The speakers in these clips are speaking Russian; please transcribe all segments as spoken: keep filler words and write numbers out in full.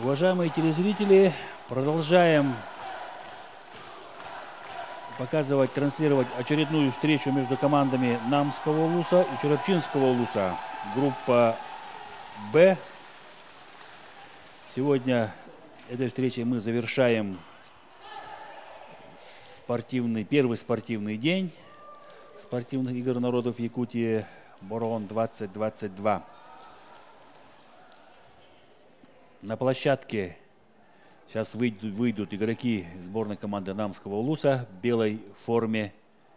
Уважаемые телезрители, продолжаем показывать, транслировать очередную встречу между командами Намского улуса и Черепчинского улуса. Группа Б. Сегодня этой встречей мы завершаем спортивный, первый спортивный день спортивных игр народов Якутии Борон двадцать двадцать два. На площадке сейчас выйдут, выйдут игроки сборной команды Намского улуса в белой форме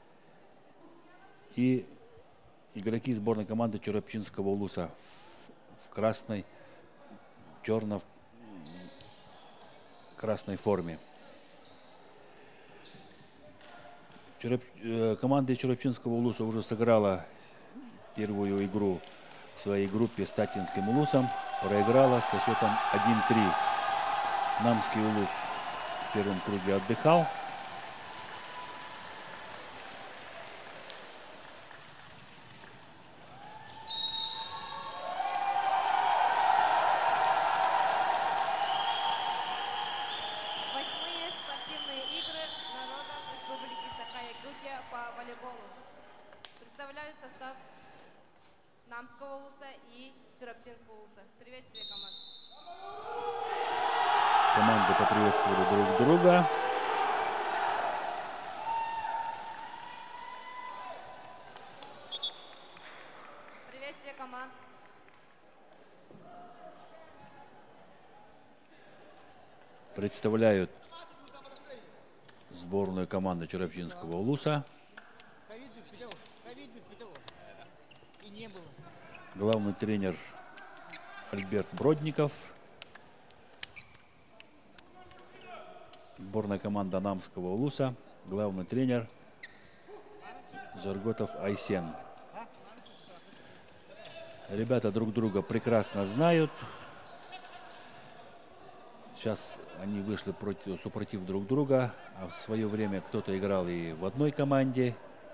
и игроки сборной команды Черепчинского улуса в красной, черно-красной форме. Череп... Команда Черепчинского улуса уже сыграла первую игру в своей группе с Татинским улусом, проиграла со счетом один-три. Намский улус в первом круге отдыхал. Восьмые спортивные игры народов Республики Саха-Якутия по волейболу. Представляю состав Намского улуса и Черепчинского улуса. Приветствие команд. Команды поприветствовали друг друга. Приветствие команд. Представляют сборную команду Черепчинского улуса. Главный тренер Альберт Бродников. Сборная команда Намского улуса. Главный тренер Жарготов Айсен. Ребята друг друга прекрасно знают. Сейчас они вышли против, супротив друг друга. А в свое время кто-то играл и в одной команде.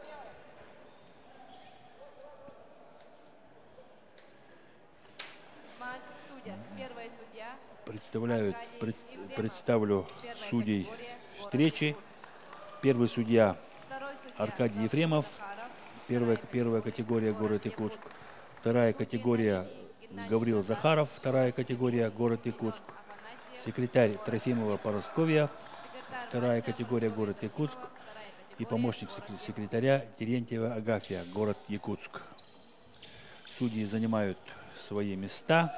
Первая судья. Представляют, пред, представлю судей встречи. Первый судья Аркадий Ефремов. Первая, первая категория город Якутск. Вторая категория Гаврил Захаров. Вторая категория город Якутск. Секретарь Трофимова Поросковья. Вторая категория город Якутск. И помощник секретаря Терентьева Агафья, город Якутск. Судьи занимают свои места.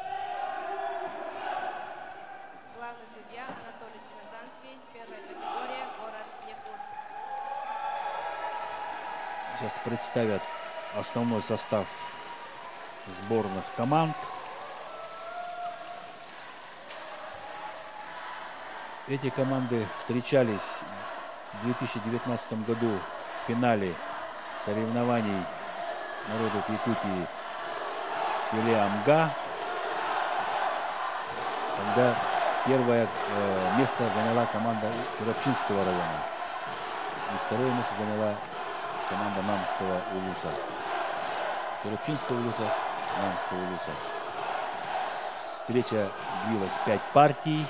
Главный судья Анатолий Черезанский. Первая категория город Якутск. Сейчас представят основной состав сборных команд. Эти команды встречались в две тысячи девятнадцатом году в финале соревнований народов Якутии в селе Амга, когда первое э, место заняла команда Черепчинского района. И второе место заняла команда Намского улуса. Черепчинского улуса, Намского улуса. Встреча длилась пять партий.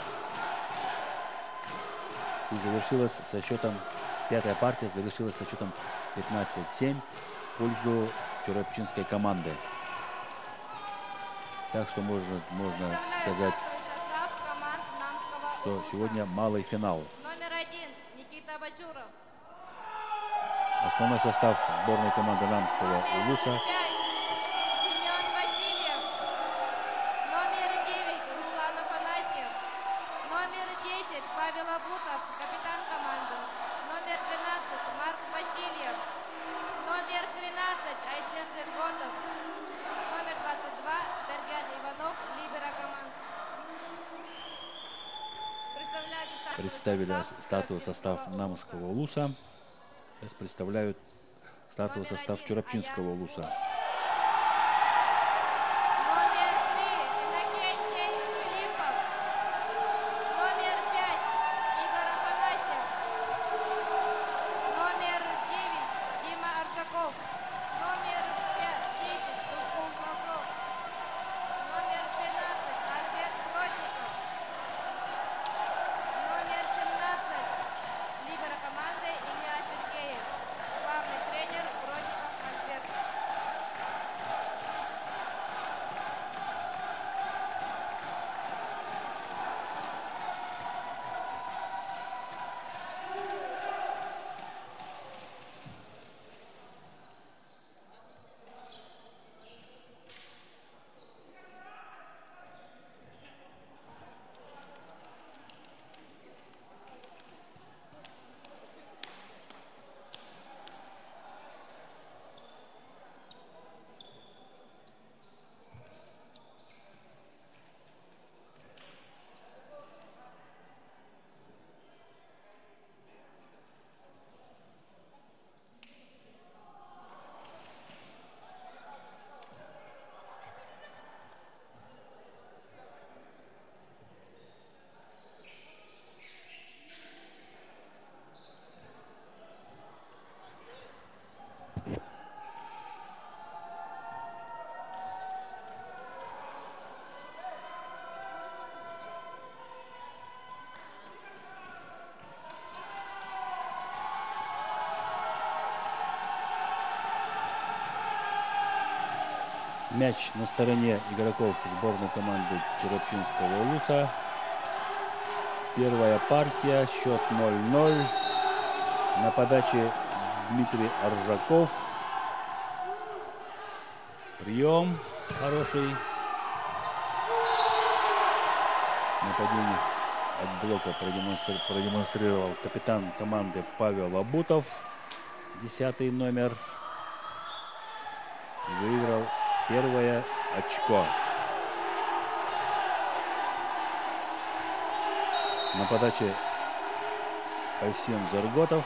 И завершилась со счетом, пятая партия завершилась со счетом пятнадцать семь в пользу черепчинской команды. Так что можно, можно сказать, что сегодня малый финал. Номер один Никита Бачуров. Основной состав сборной команды Намского улуса. Семен Васильев. Номер девять Руслан Афанасьев. Номер десять Павел Абутов, капитан команды. Номер двенадцать Марк Васильев. Номер тринадцать Айсен Джерготов. Номер двадцать два Берген Иванов, либера команд. Представили стартовый состав Намского улуса. Сейчас представляют стартовый состав Черепчинского улуса. Номер три Иннокентий Филиппов. Номер пять Игорь Афанасьев. Номер девять Дима Аршаков. Номер десять Туркул Сокров. Номер двенадцать Альберт Бродников. Мяч на стороне игроков сборной команды Черепчинского улуса. Первая партия, счет ноль ноль. На подаче Дмитрий Аржаков. Прием хороший. Нападение от блока продемонстри... продемонстрировал капитан команды Павел Абутов. Десятый номер. Выиграл первое очко. На подаче Айсен Зарготов.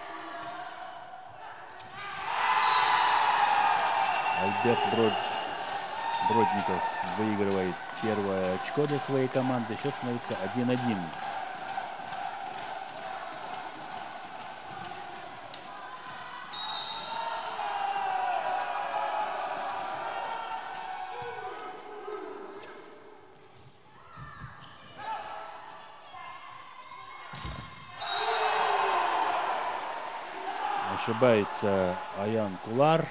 Альберт Брод... Бродников выигрывает первое очко для своей команды. Счет становится один один. Ошибается Аян Кулар.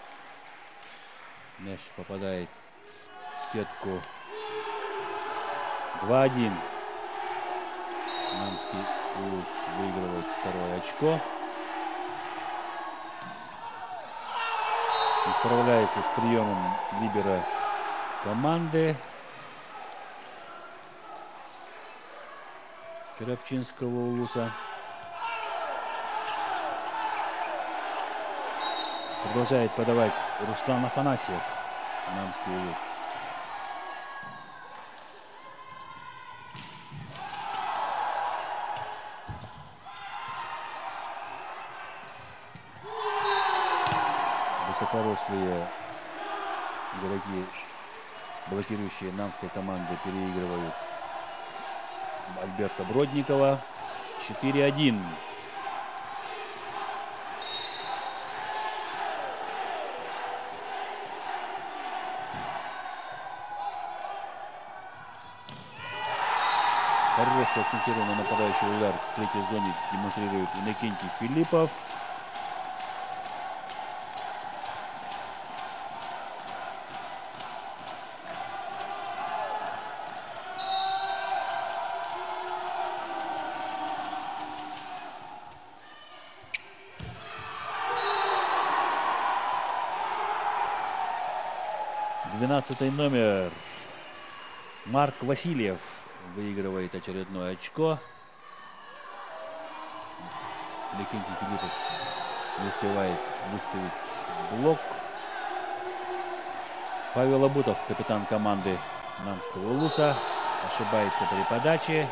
Мяч попадает в сетку. два один. Намский улус выигрывает второе очко. И справляется с приемом либера команды Черепчинского улуса. Продолжает подавать Руслан Афанасьев. Намский улус. Высокорослые игроки, блокирующие намской команды, переигрывают Альберта Бродникова. четыре один. Хороший акцентированный нападающий удар в третьей зоне демонстрирует Иннокентий Филиппов. двенадцатый номер Марк Васильев выигрывает очередное очко. Иннокентий Филиппов не успевает выставить блок. Павел Абутов, капитан команды Намского улуса, ошибается при подаче.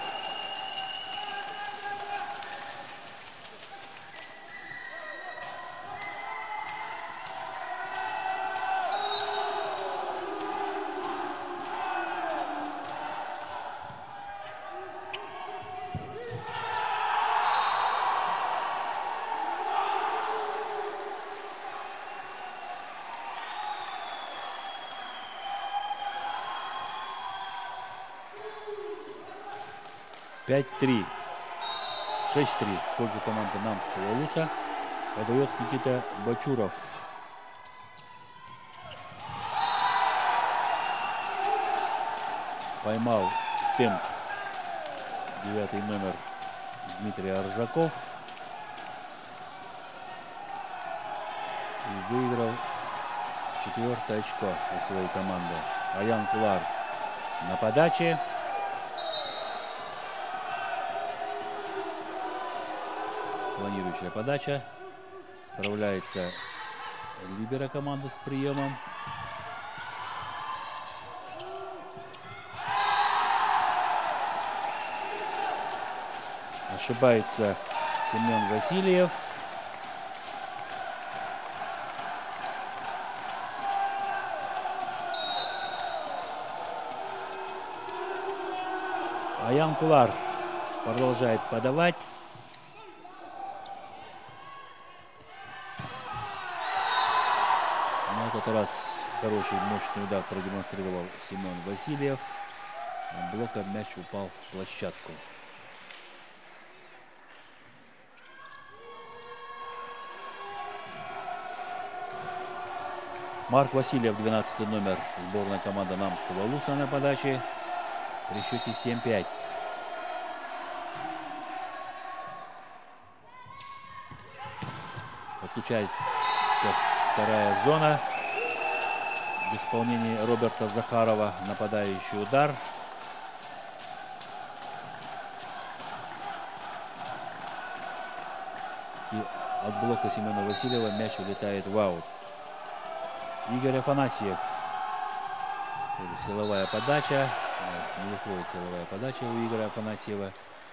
пять три. шесть три в пользу команды Намского улуса. Подает Никита Бачуров. Поймал стемп девятый номер Дмитрий Аржаков. И выиграл четвертое очко для своей команды. Аян Кулар на подаче. Планирующая подача. Справляется либера команды с приемом. Ошибается Семен Васильев. Аян Кулар продолжает подавать. На этот раз хороший мощный удар продемонстрировал Семен Васильев. Блоком мяч упал в площадку. Марк Васильев, двенадцатый номер, сборная команда Намского Улуса на подаче при счете семь пять. Подключается вторая зона в исполнении Роберта Захарова. Нападающий удар. И от блока Семена Васильева мяч улетает в аут. Игорь Афанасьев. Тоже силовая подача. Не выходит силовая подача у Игоря Афанасьева.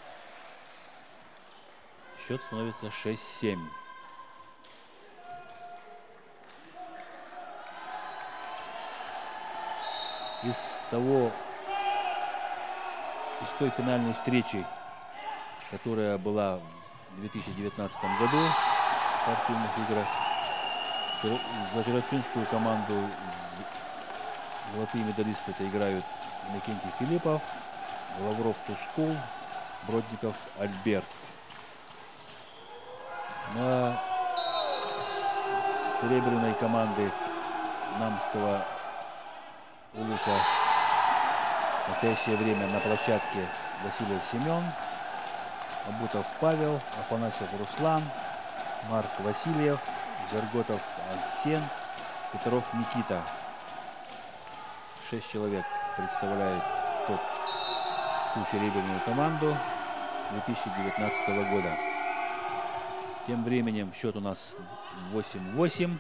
Счет становится шесть семь. Из того, из той финальной встречи, которая была в две тысячи девятнадцатом году в спортивных играх, за черопчинскую команду золотые медалисты это играют Иннокентий Филиппов, Лавров Тускул, Бродников Альберт. На серебряной команды Намского Улуса в настоящее время на площадке Васильев Семен, Абутов Павел, Афанасьев Руслан, Марк Васильев, Жерготов Арсен, Петров Никита. Шесть человек представляет тот, ту серебряную команду две тысячи девятнадцатого года. Тем временем счет у нас восемь восемь.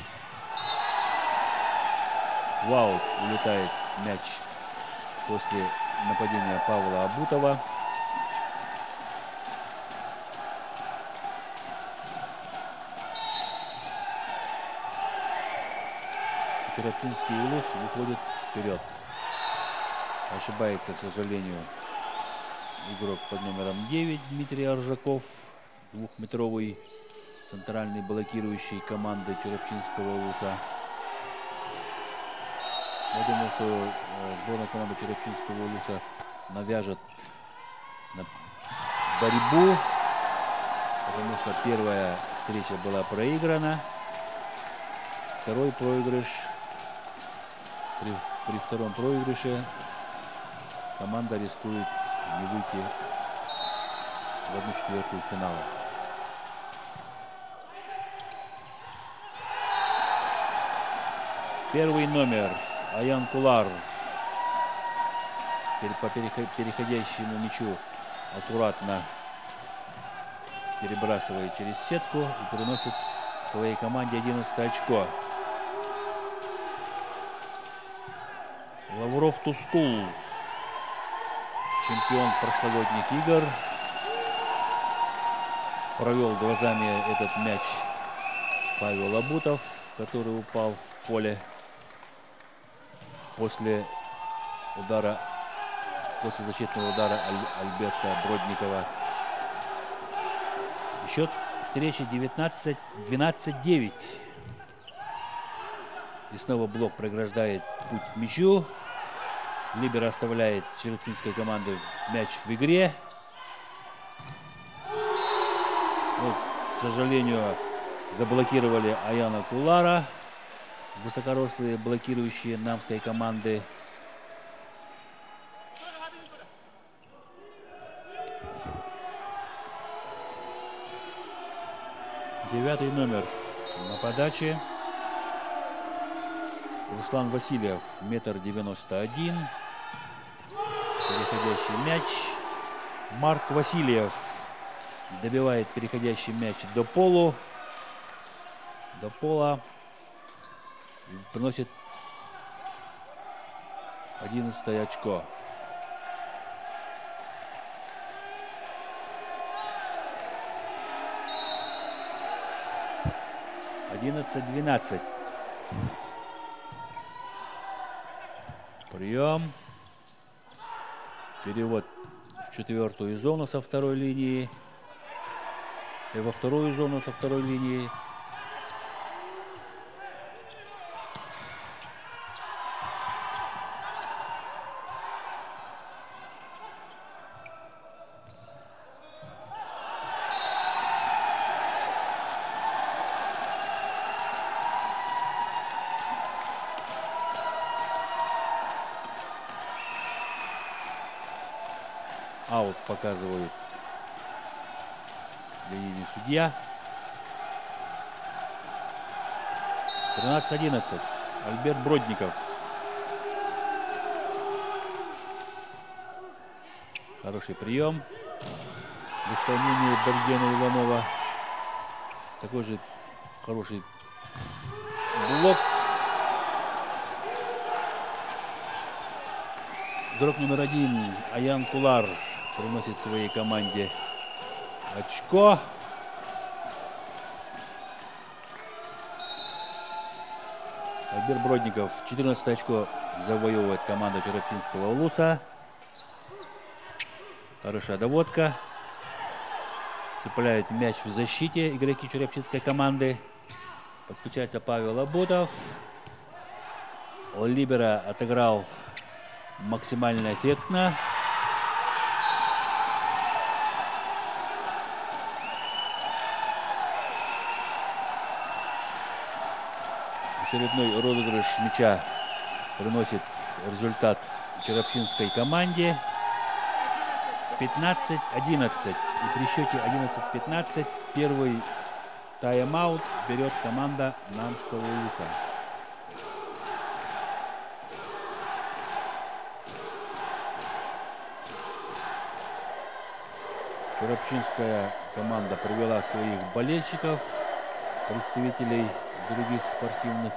В аут улетает мяч после нападения Павла Абутова. Черопчинский Улус выходит вперед. Ошибается, к сожалению, игрок под номером девять Дмитрий Аржаков, двухметровый центральный блокирующий команды Черопчинского Улуса. Я думаю, что сборная команда Черопчинского Улуса навяжет на борьбу, потому что первая встреча была проиграна. Второй проигрыш. При, при втором проигрыше команда рискует не выйти в одну четвертую финала. Первый номер Аян Кулар по переходящему мячу аккуратно перебрасывает через сетку и приносит своей команде одиннадцатое очко. Лавров Тускул, чемпион прошлогодних игр, провел глазами этот мяч Павел Абутов, который упал в поле после удара, после защитного удара Аль Альберта Бродникова. Счет встречи девятнадцать двенадцать девять. И снова блок преграждает путь к мячу. Либер оставляет черопчинской команды мяч в игре. Вот, к сожалению, заблокировали Аяна Кулара. Высокорослые блокирующие намской команды. Девятый номер на подаче. Руслан Васильев, метр девяносто один. Переходящий мяч. Марк Васильев добивает переходящий мяч до полу. До пола. И приносит одиннадцатое очко. одиннадцать двенадцать. Прием. Перевод в четвертую зону со второй линии. И во вторую зону со второй линии. Аут показывают линейный судья. тринадцать одиннадцать. Альберт Бродников. Хороший прием в исполнении Богдана Иванова. Такой же хороший блок. Игрок номер один Аян Кулар приносит своей команде очко. Альберт Бродников четырнадцатое очко завоевывает команда Чероптинского улуса. Хорошая доводка. Цепляют мяч в защите игроки Чероптинской команды. Подключается Павел Абутов. Либера отыграл максимально эффектно. Очередной розыгрыш мяча приносит результат Чероптинской команде. пятнадцать одиннадцать. И при счете одиннадцать пятнадцать первый тайм-аут берет команда Намского улуса. Чероптинская команда привела своих болельщиков, представителей других спортивных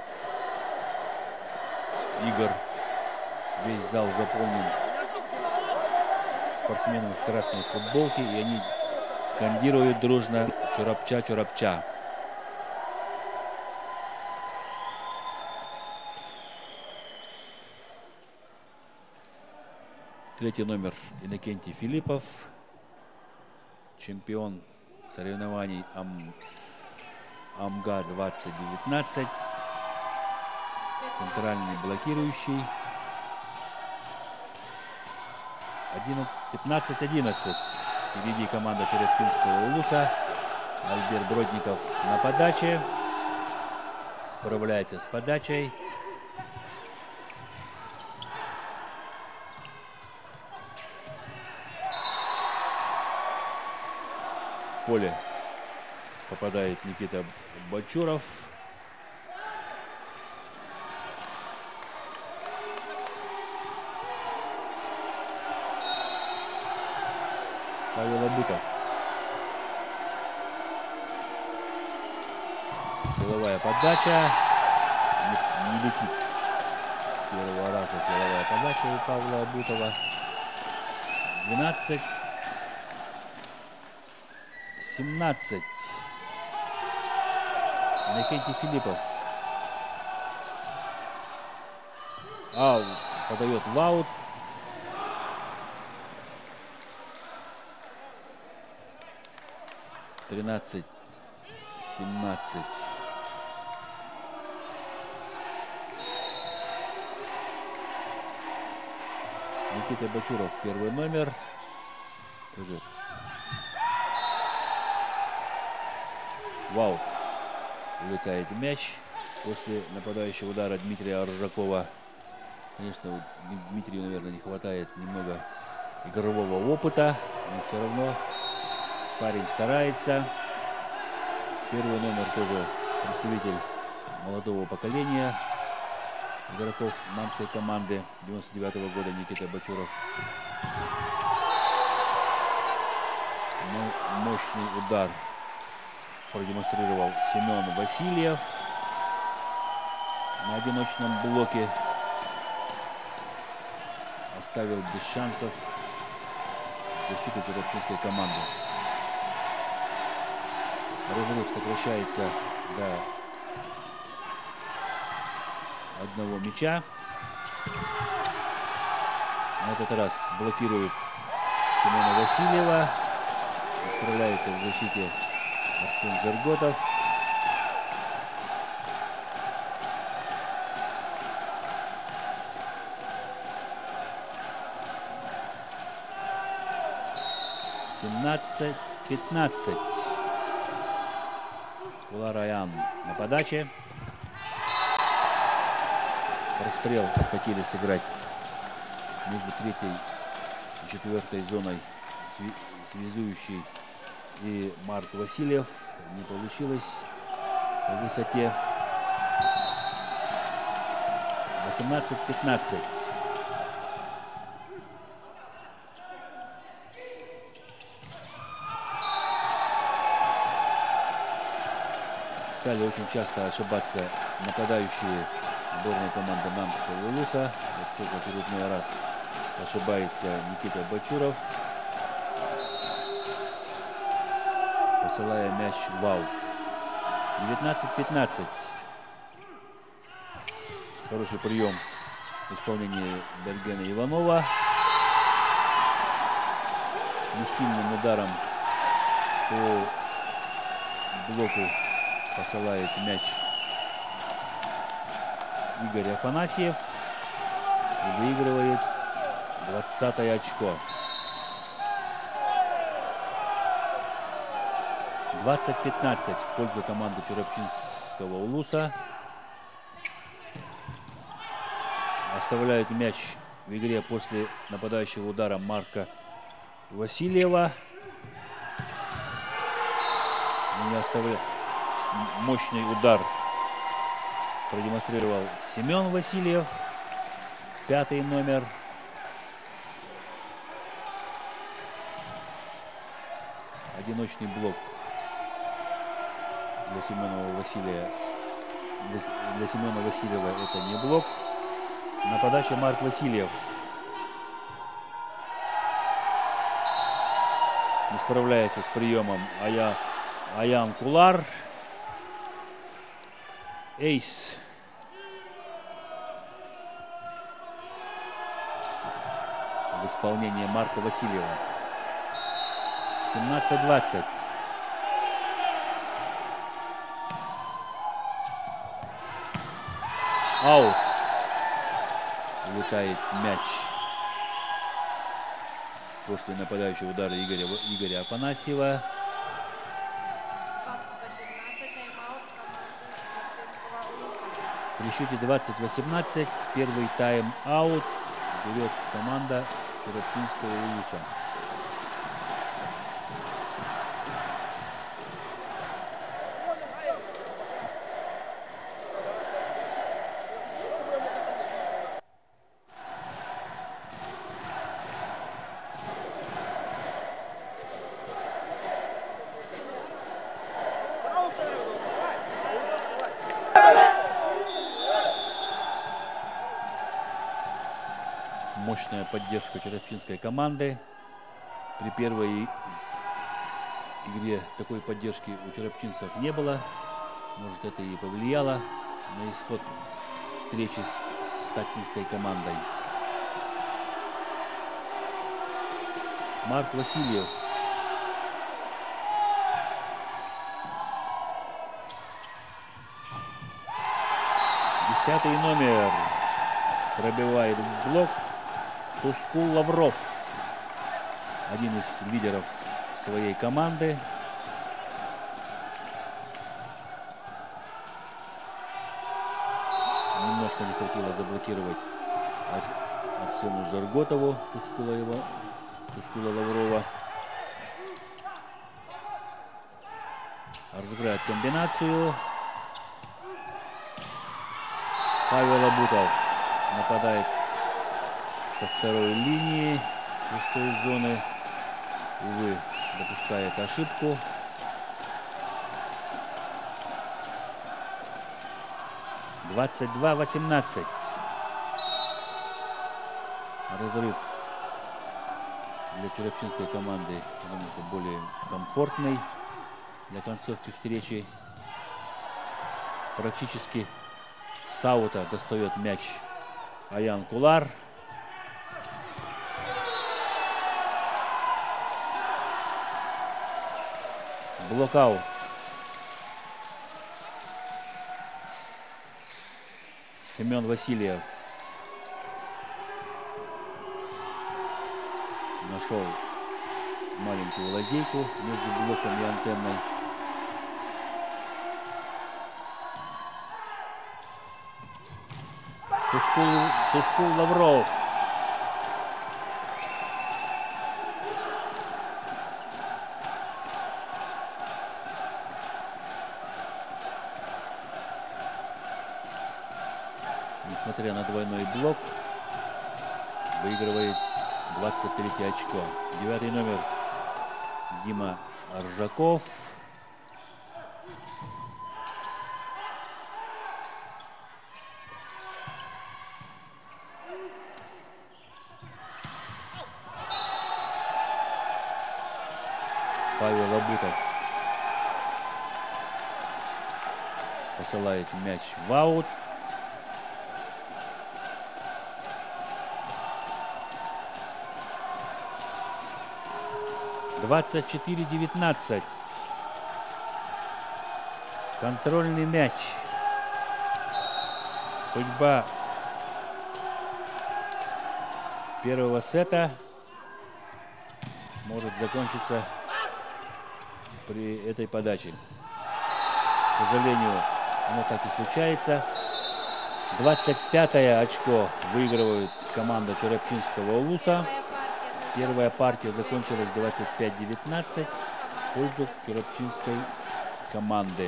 игр. Весь зал заполнен спортсменами в красной футболке, и они скандируют дружно «Чоропча, Чоропча». Третий номер Иннокентий Филиппов, чемпион соревнований Ам... АМГА двадцать девятнадцать, центральный блокирующий. пятнадцать одиннадцать. Впереди команда Чероптинского улуса. Альберт Бродников на подаче. Справляется с подачей. В поле попадает Никита Бачуров. Павел Абутов. Силовая подача. Не, не летит с первого раза силовая подача у Павла Абутова. двенадцать семнадцать. Иннокентий Филиппов. Аут. Подает в аут. тринадцать семнадцать. Никита Бачуров, первый номер. Тоже. Вау. Улетает мяч после нападающего удара Дмитрия Ржакова. Конечно, вот Дмитрию, наверное, не хватает немного игрового опыта, но все равно парень старается. Первый номер тоже представитель молодого поколения игроков Намской команды девяносто девятого года Никита Бачуров. Мощный удар продемонстрировал Семен Васильев на одиночном блоке. Оставил без шансов защиту Чероптинской команды. Разрыв сокращается до одного мяча. На этот раз блокирует Семена Васильева. Справляется в защите Арсен Жерготов. семнадцать пятнадцать. Кулараян на подаче. Расстрел хотели сыграть между третьей и четвертой зоной связующий и Марк Васильев. Не получилось по высоте. восемнадцать пятнадцать. Стали очень часто ошибаться нападающие сборной команды Намского Улуса. Вот тут в очередной раз ошибается Никита Бачуров, посылая мяч в аут. девятнадцать пятнадцать. Хороший прием в исполнении Бергена Иванова. Несильным ударом по блоку посылает мяч Игорь Афанасьев и выигрывает двадцатое очко. двадцать пятнадцать в пользу команды Чурапчинского Улуса. Оставляют мяч в игре после нападающего удара Марка Васильева. Не оставляет. Мощный удар продемонстрировал Семен Васильев, пятый номер. Одиночный блок для Семена Васильева. Для, для Семена Васильева это не блок. На подаче Марк Васильев. Не справляется с приемом Ая, Аян Кулар. Эйс. В исполнении Марка Васильева. семнадцать двадцать. Аут. Улетает мяч после нападающего удара Игоря, Игоря Афанасьева. При счете двадцать восемнадцать первый тайм-аут берет команда Чурапчинского Улуса. Мощная поддержка чурапчинской команды. При первой игре такой поддержки у чурапчинцев не было. Может, это и повлияло на исход встречи с статинской командой. Марк Васильев. Десятый номер пробивает блок. Тускул Лавров, один из лидеров своей команды. Немножко не хватило заблокировать Арсену Жарготову, Тускула, его, Тускула Лаврова. Разыграет комбинацию. Павел Абутов нападает со второй линии шестой зоны. Увы, допускает ошибку. двадцать два восемнадцать. Разрыв для чурапчинской команды становится более комфортный для концовки встречи. Практически с аута достает мяч Аян Кулар. Блокаут. Семен Васильев нашел маленькую лазейку между блоком и антенной. Тускул, Тускул Лавров. несмотря на двойной блок, выигрывает двадцать третье очко. Девятый номер Дима Ржаков. Павел Абутов посылает мяч в аут. двадцать четыре девятнадцать. Контрольный мяч. Судьба первого сета может закончиться при этой подаче. К сожалению, оно так и случается. двадцать пятое очко выигрывает команда Чурапчинского улуса. Первая партия закончилась двадцать пять девятнадцать в пользу Чурапчинской команды.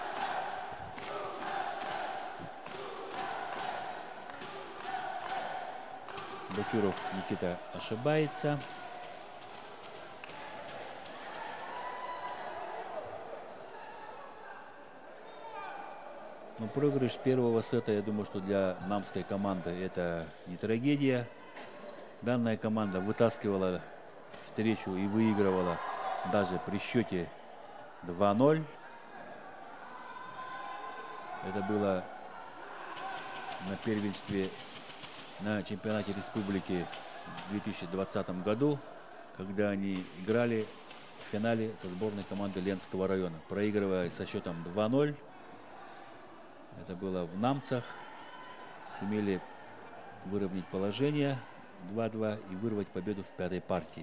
Бочуров Никита ошибается. Но проигрыш первого сета, я думаю, что для намской команды это не трагедия. Данная команда вытаскивала встречу и выигрывала даже при счете два ноль. Это было на первенстве на чемпионате республики в две тысячи двадцатом году, когда они играли в финале со сборной команды Ленского района, проигрывая со счетом два ноль. Это было в Намцах. Сумели выровнять положение два-два и вырвать победу в пятой партии.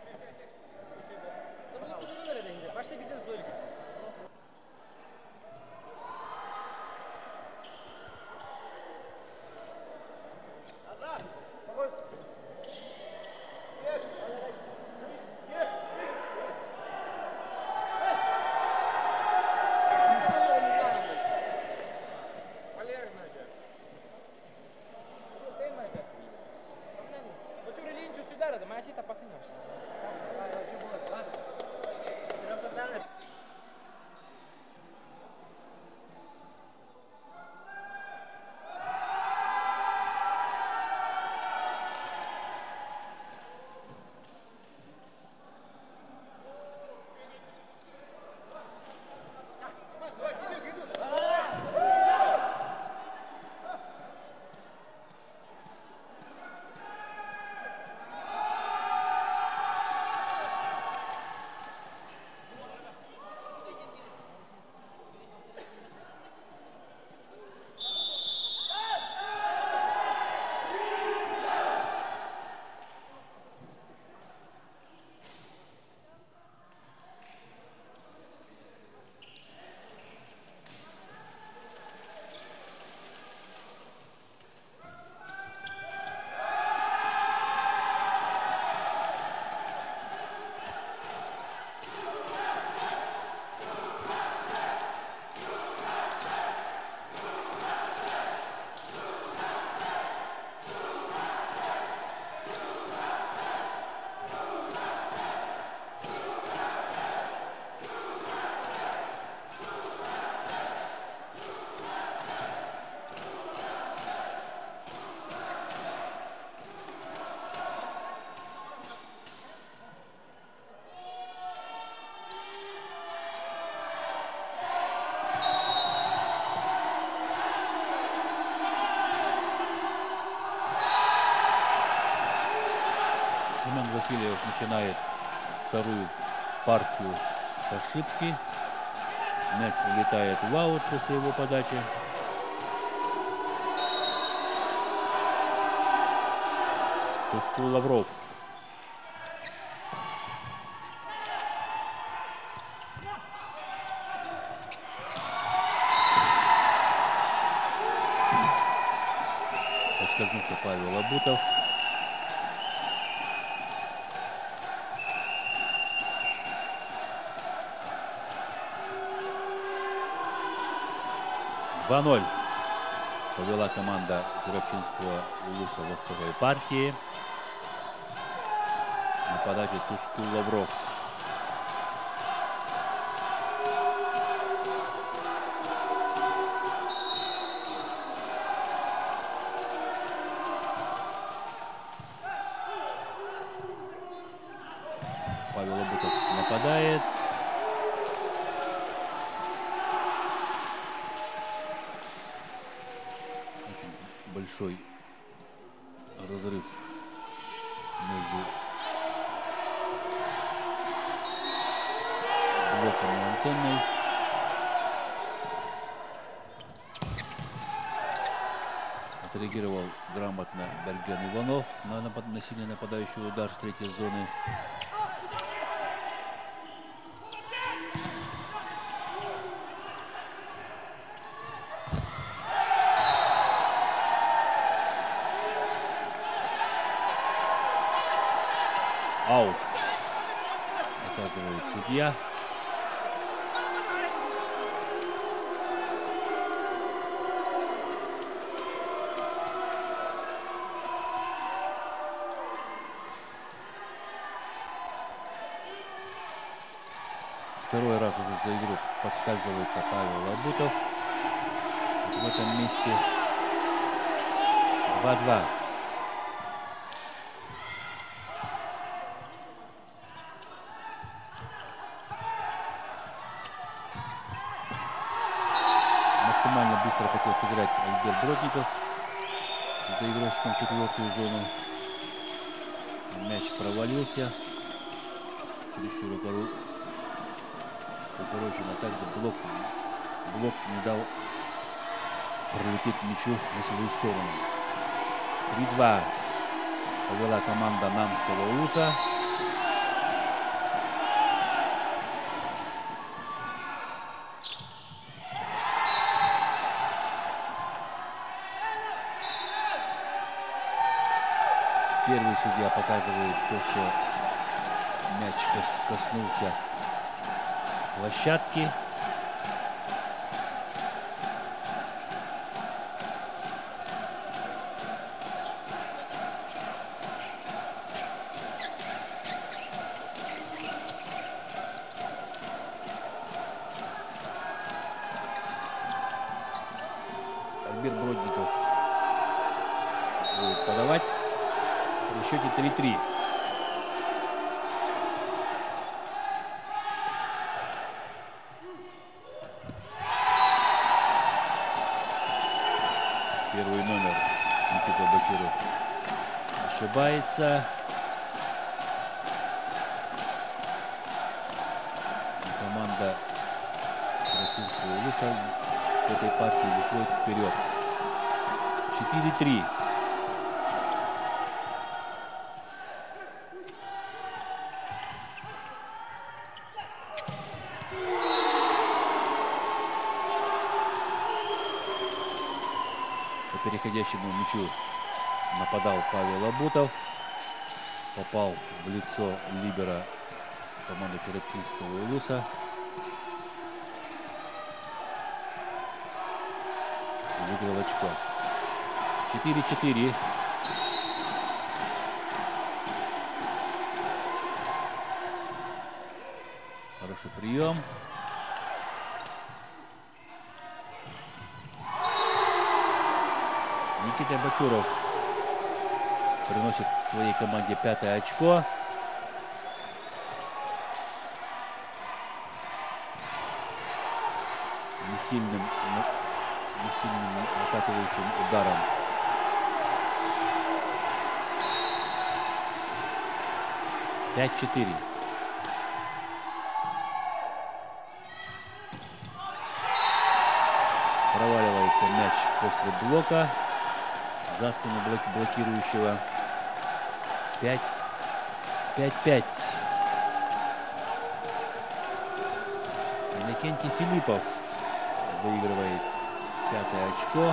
Васильев начинает вторую партию с ошибки. Мяч улетает в аут после его подачи. Кусту Лавров. Поскользнулся Павел Абутов. два ноль. Повела команда Черепчинского улуса во второй партии. На подаче Тускул Лавров. Павел Лабутов нападает. Очень большой разрыв между блоком и антенной. Отреагировал грамотно Берген Иванов на, напад... на сильный нападающий удар с третьей зоны. Аут, наказывает судья. Второй раз уже за игру подскальзывается Павел Лабутов. В этом месте два-два. Максимально быстро хотел сыграть Альберт Бродников с доигровщиком в четвертую зону. Мяч провалился. Чересчур укорочен, а также блок, блок не дал пролететь мячу на свою сторону. три-два повела команда Намского улуса. Первый судья показывает то, что мяч коснулся площадки. Альберт Бродников будет подавать при счете три-три. Первый номер Никита Бочаров ошибается. И команда Черепчинского улуса в этой партии выходит вперед. четыре-три. По переходящему мячу нападал Павел Лабутов. Попал в лицо либера команды Черепчинского улуса. Выиграл очко. четыре-четыре. Хороший прием. Никита Бочаров приносит своей команде пятое очко. Несильным, несильным накатывающим ударом. пять-четыре. Проваливается мяч после блока за спину блокирующего. пять-пять. Иннокентий Филиппов выигрывает пятое очко.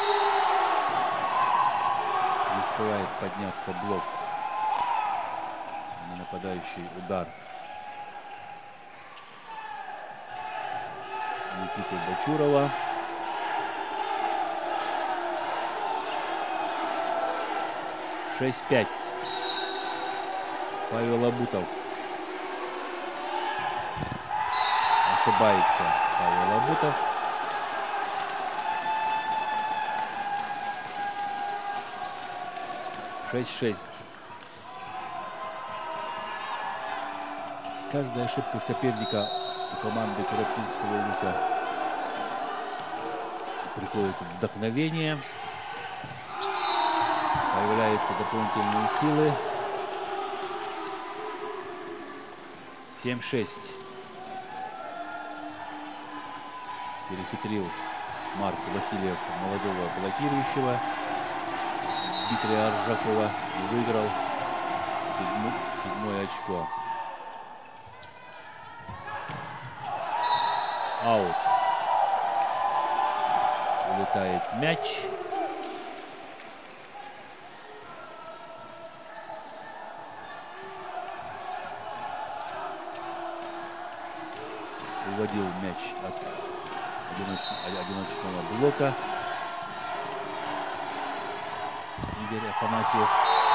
Не успевает подняться блок Нападающий удар Никиты Бачурова. шесть пять. Павел Абутов. Ошибается Павел Абутов. шесть шесть. С каждой ошибкой соперника у команды Черепчинского улуса приходит вдохновение. Появляются дополнительные силы. семь шесть. Перехитрил Марк Васильев молодого блокирующего Дмитрия Аржакова и выиграл седьмое, седьмое очко. Аут. Улетает мяч. Уводил мяч от одиночного, одиночного блока Игорь Афанасьев.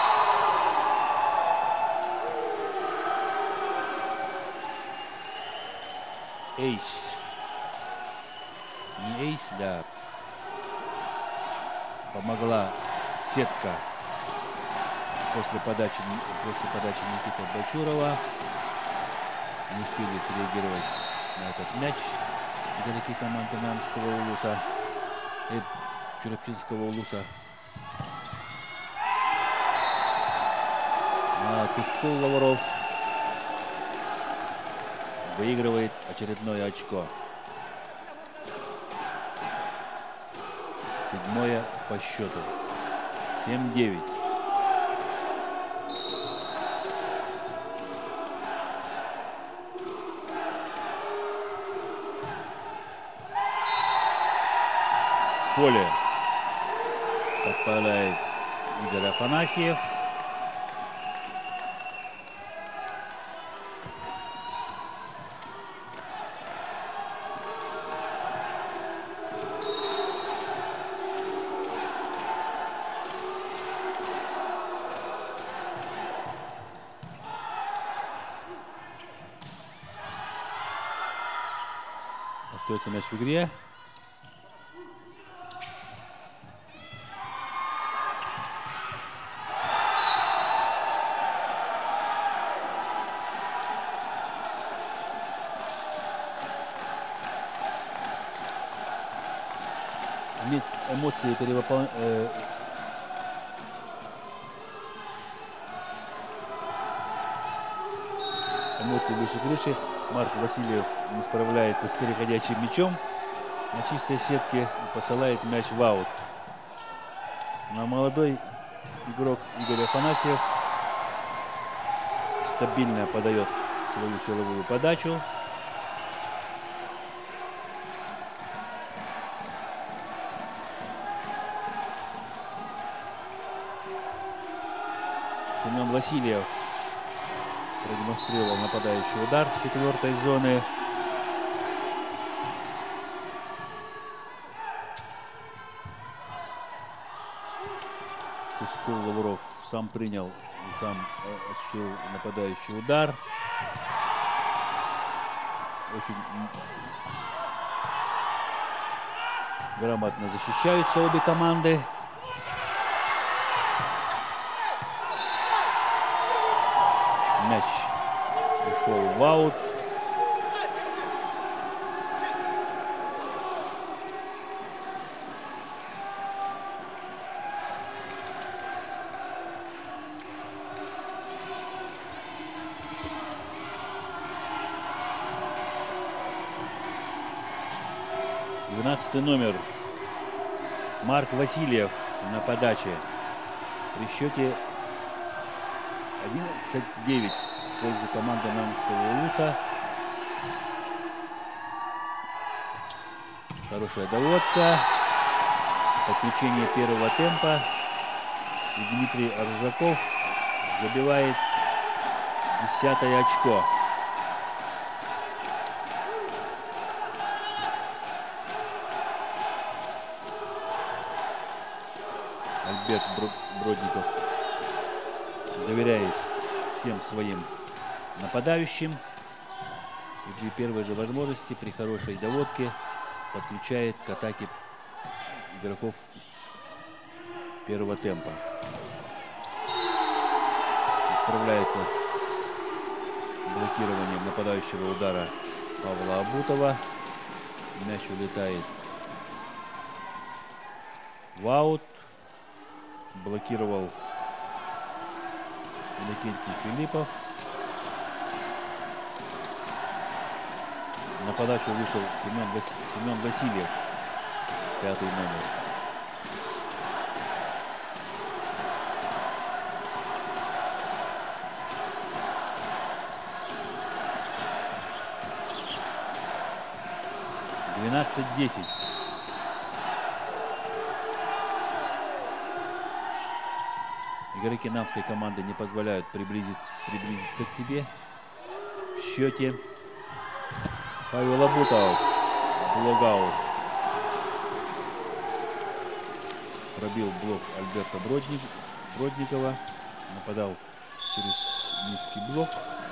Эйс. Не эйс, да. Помогла сетка после подачи, после подачи Никиты Бачурова. Не успели среагировать на этот мяч игроки команды Намского улуса и Черепчинского улуса. А Тускул Лавров выигрывает очередное очко. Седьмое по счету. семь девять. Поле подпаляет Игорь Афанасьев. Остается мяч в игре. Эмоции перевопол... э... эмоции выше крыши. Марк Васильев не справляется с переходящим мячом на чистой сетке и посылает мяч в аут. Но молодой игрок Игорь Афанасьев стабильно подает свою силовую подачу. Семен Васильев продемонстрировал нападающий удар с четвертой зоны. Тускул Лавров сам принял и сам осуществил нападающий удар. Очень грамотно защищаются обе команды. Мяч ушел в аут. двенадцатый номер Марк Васильев на подаче. При счете одиннадцать девять в пользу команды Намского улуса. Хорошая доводка. Подключение первого темпа. И Дмитрий Аржаков забивает Десятое очко. Альберт Бродников доверяет всем своим нападающим. И при первой же возможности, при хорошей доводке, подключает к атаке игроков первого темпа. Справляется с блокированием нападающего удара Павла Абутова. Мяч улетает в аут. Блокировал Иннокентий Филиппов. На подачу вышел Семен, Вас... Семен Васильев, пятый номер. двенадцать десять. Игроки намской команды не позволяют приблизить, приблизиться к себе. В счете Павел Абутов. Блокаут. Пробил блок Альберта Бродник, Бродникова. Нападал через низкий блок.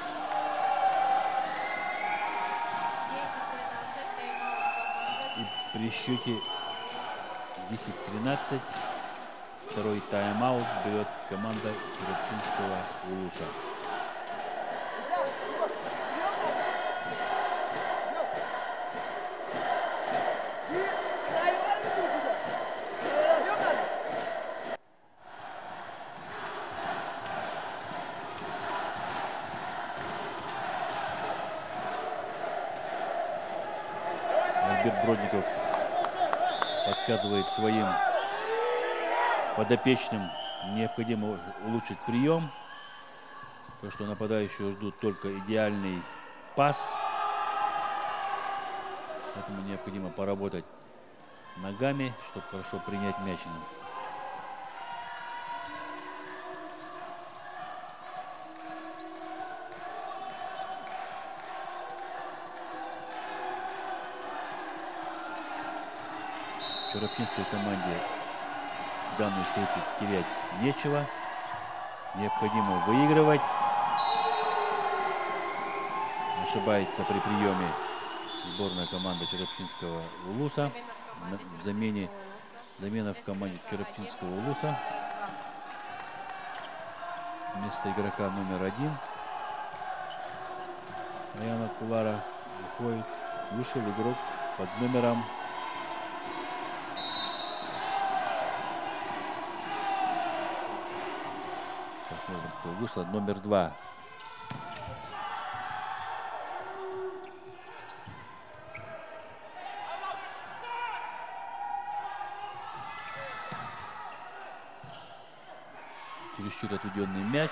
И при счете десять тринадцать второй тайм-аут берет команда Черепчинского Улуса. Альберт Бродников подсказывает своим подопечным, необходимо улучшить прием. То, что нападающего ждут только идеальный пас. Поэтому необходимо поработать ногами, чтобы хорошо принять мяч. Черепчинской команде в данной встрече терять нечего. Необходимо выигрывать. Ошибается при приеме сборная команда Черепчинского Улуса. В замене, замена в команде Черепчинского Улуса. Вместо игрока номер один Раяна Кулара выходит. Вышел игрок под номером Посмотрим, кто вышел. Номер два. Чересчур отведенный мяч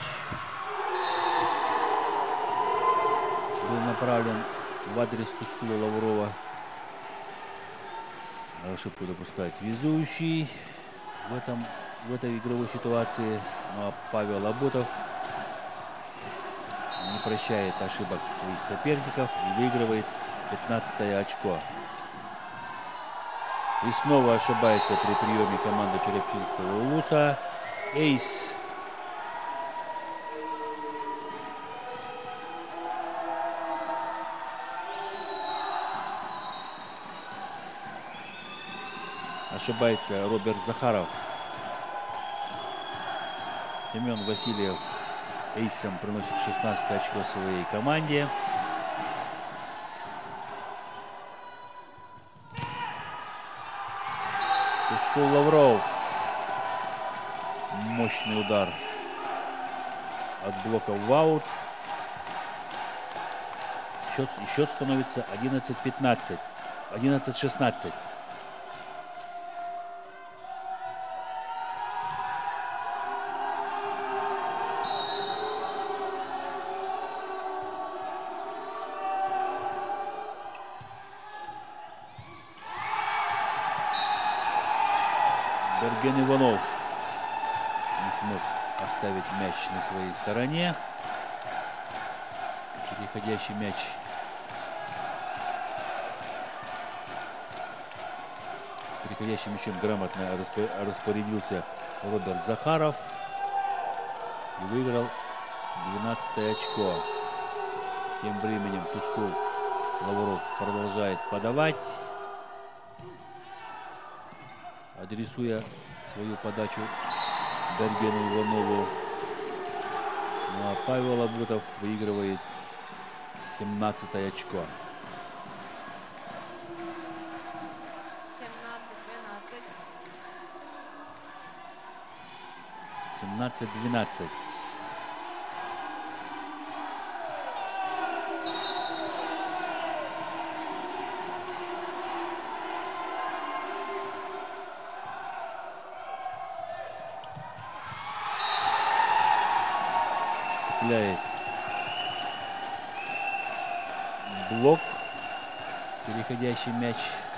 был направлен в адрес Тускула Лаврова. Ошибку допускает связующий в этом в этой игровой ситуации. Ну, а Павел Абутов не прощает ошибок своих соперников и выигрывает пятнадцатое очко. И снова ошибается при приеме команды Черепчинского Улуса. Эйс. Ошибается Роберт Захаров. Семен Васильев эйсом приносит шестнадцатое очко своей команде. Тускул Лавров. Мощный удар от блока в аут. Счет, счет становится одиннадцать пятнадцать. одиннадцать шестнадцать. Берген Иванов не смог оставить мяч на своей стороне. Переходящий мяч. Переходящим мячом грамотно распорядился Роберт Захаров и выиграл двенадцатое очко. Тем временем Тускул Лавров продолжает подавать, адресуя свою подачу Бергену Иванову. Ну а Павел Абутов выигрывает семнадцатое очко. семнадцать двенадцать. Цепляет блок. Переходящий мяч.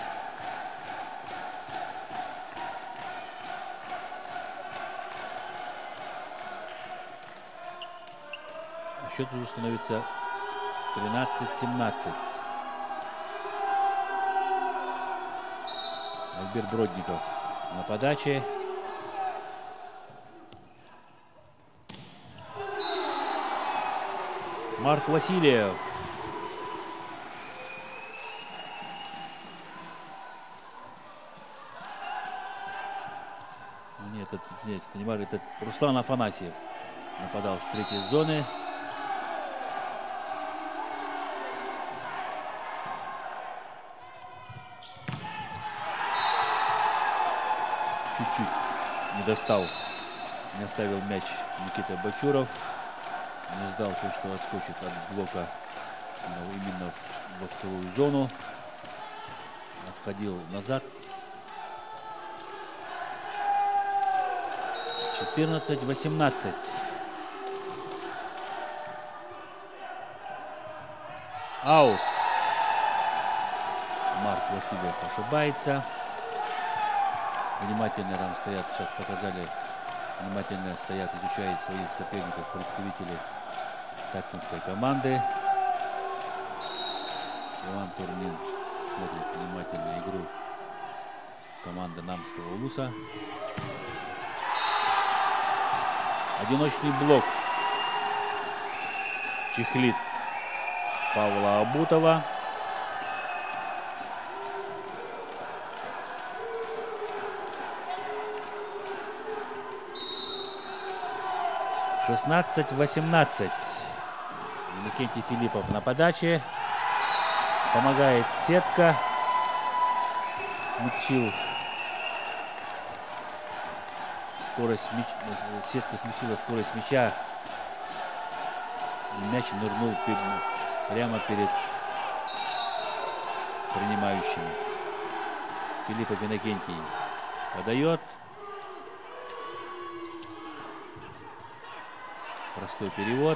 Счет уже становится тринадцать семнадцать. Альберт Бродников на подаче. Марк Васильев. Нет, это, нет, это не Марк, это Руслан Афанасьев нападал с третьей зоны. Чуть-чуть не достал, не оставил мяч Никита Бачуров. Не ждал то, что отскочит от блока именно во вторую зону. Отходил назад. четырнадцать восемнадцать. Аут. Марк Васильев ошибается. Внимательно там стоят, сейчас показали, внимательно стоят, изучают своих соперников представители Таттинской команды. Иван Турнин смотрит внимательно игру команды Намского Улуса. Одиночный блок. Чехлит Павла Абутова. шестнадцать восемнадцать. Иннокентий Филиппов на подаче. Помогает сетка. Смягчил. Скорость мяч... Сетка смягчила скорость мяча. И мяч нырнул прямо перед принимающими. Филиппов Иннокентий подает. Простой перевод.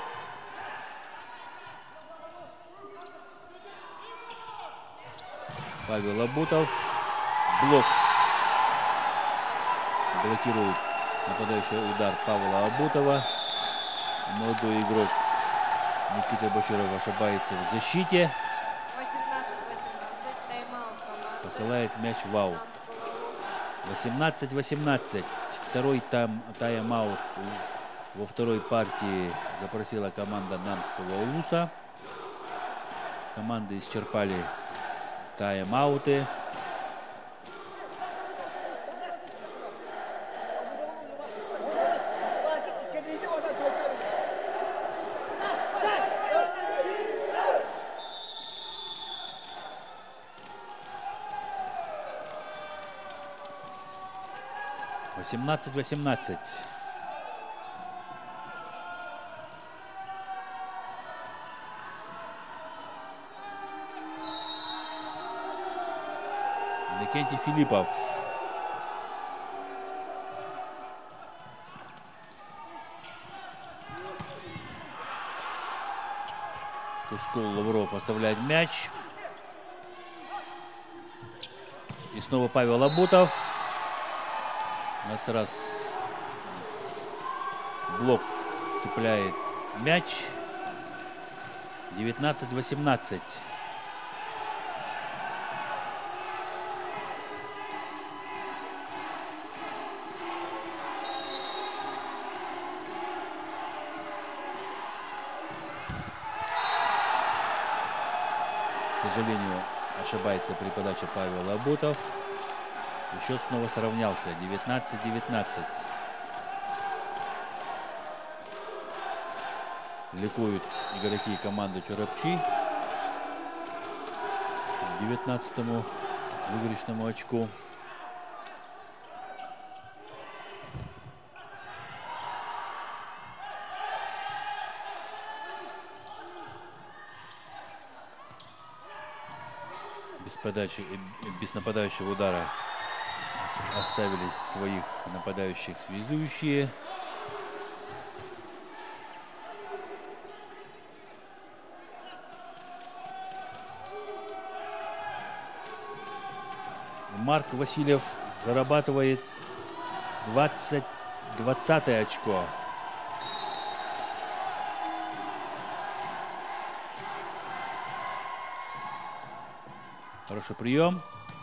Павел Абутов. Блок. Блокирует нападающий удар Павла Абутова. Молодой игрок Никита Бачуров ошибается в защите. Посылает мяч в аут. восемнадцать восемнадцать. Второй там тайм-аут во второй партии запросила команда Намского Улуса. Команды исчерпали тайм-ауты. восемнадцать восемнадцать. Иннокентий Филиппов. Тускул Лавров оставляет мяч. И снова Павел Абутов. На этот раз блок цепляет мяч. девятнадцать восемнадцать. К сожалению, ошибается при подаче Павел Абутов. И счет снова сравнялся. девятнадцать девятнадцать. Ликуют игроки команды Чорапчи к девятнадцатому выигрышному очку. Без подачи, без нападающего удара оставили своих нападающих связующие. Марк Васильев зарабатывает двадцать, двадцатое очко. Хороший прием.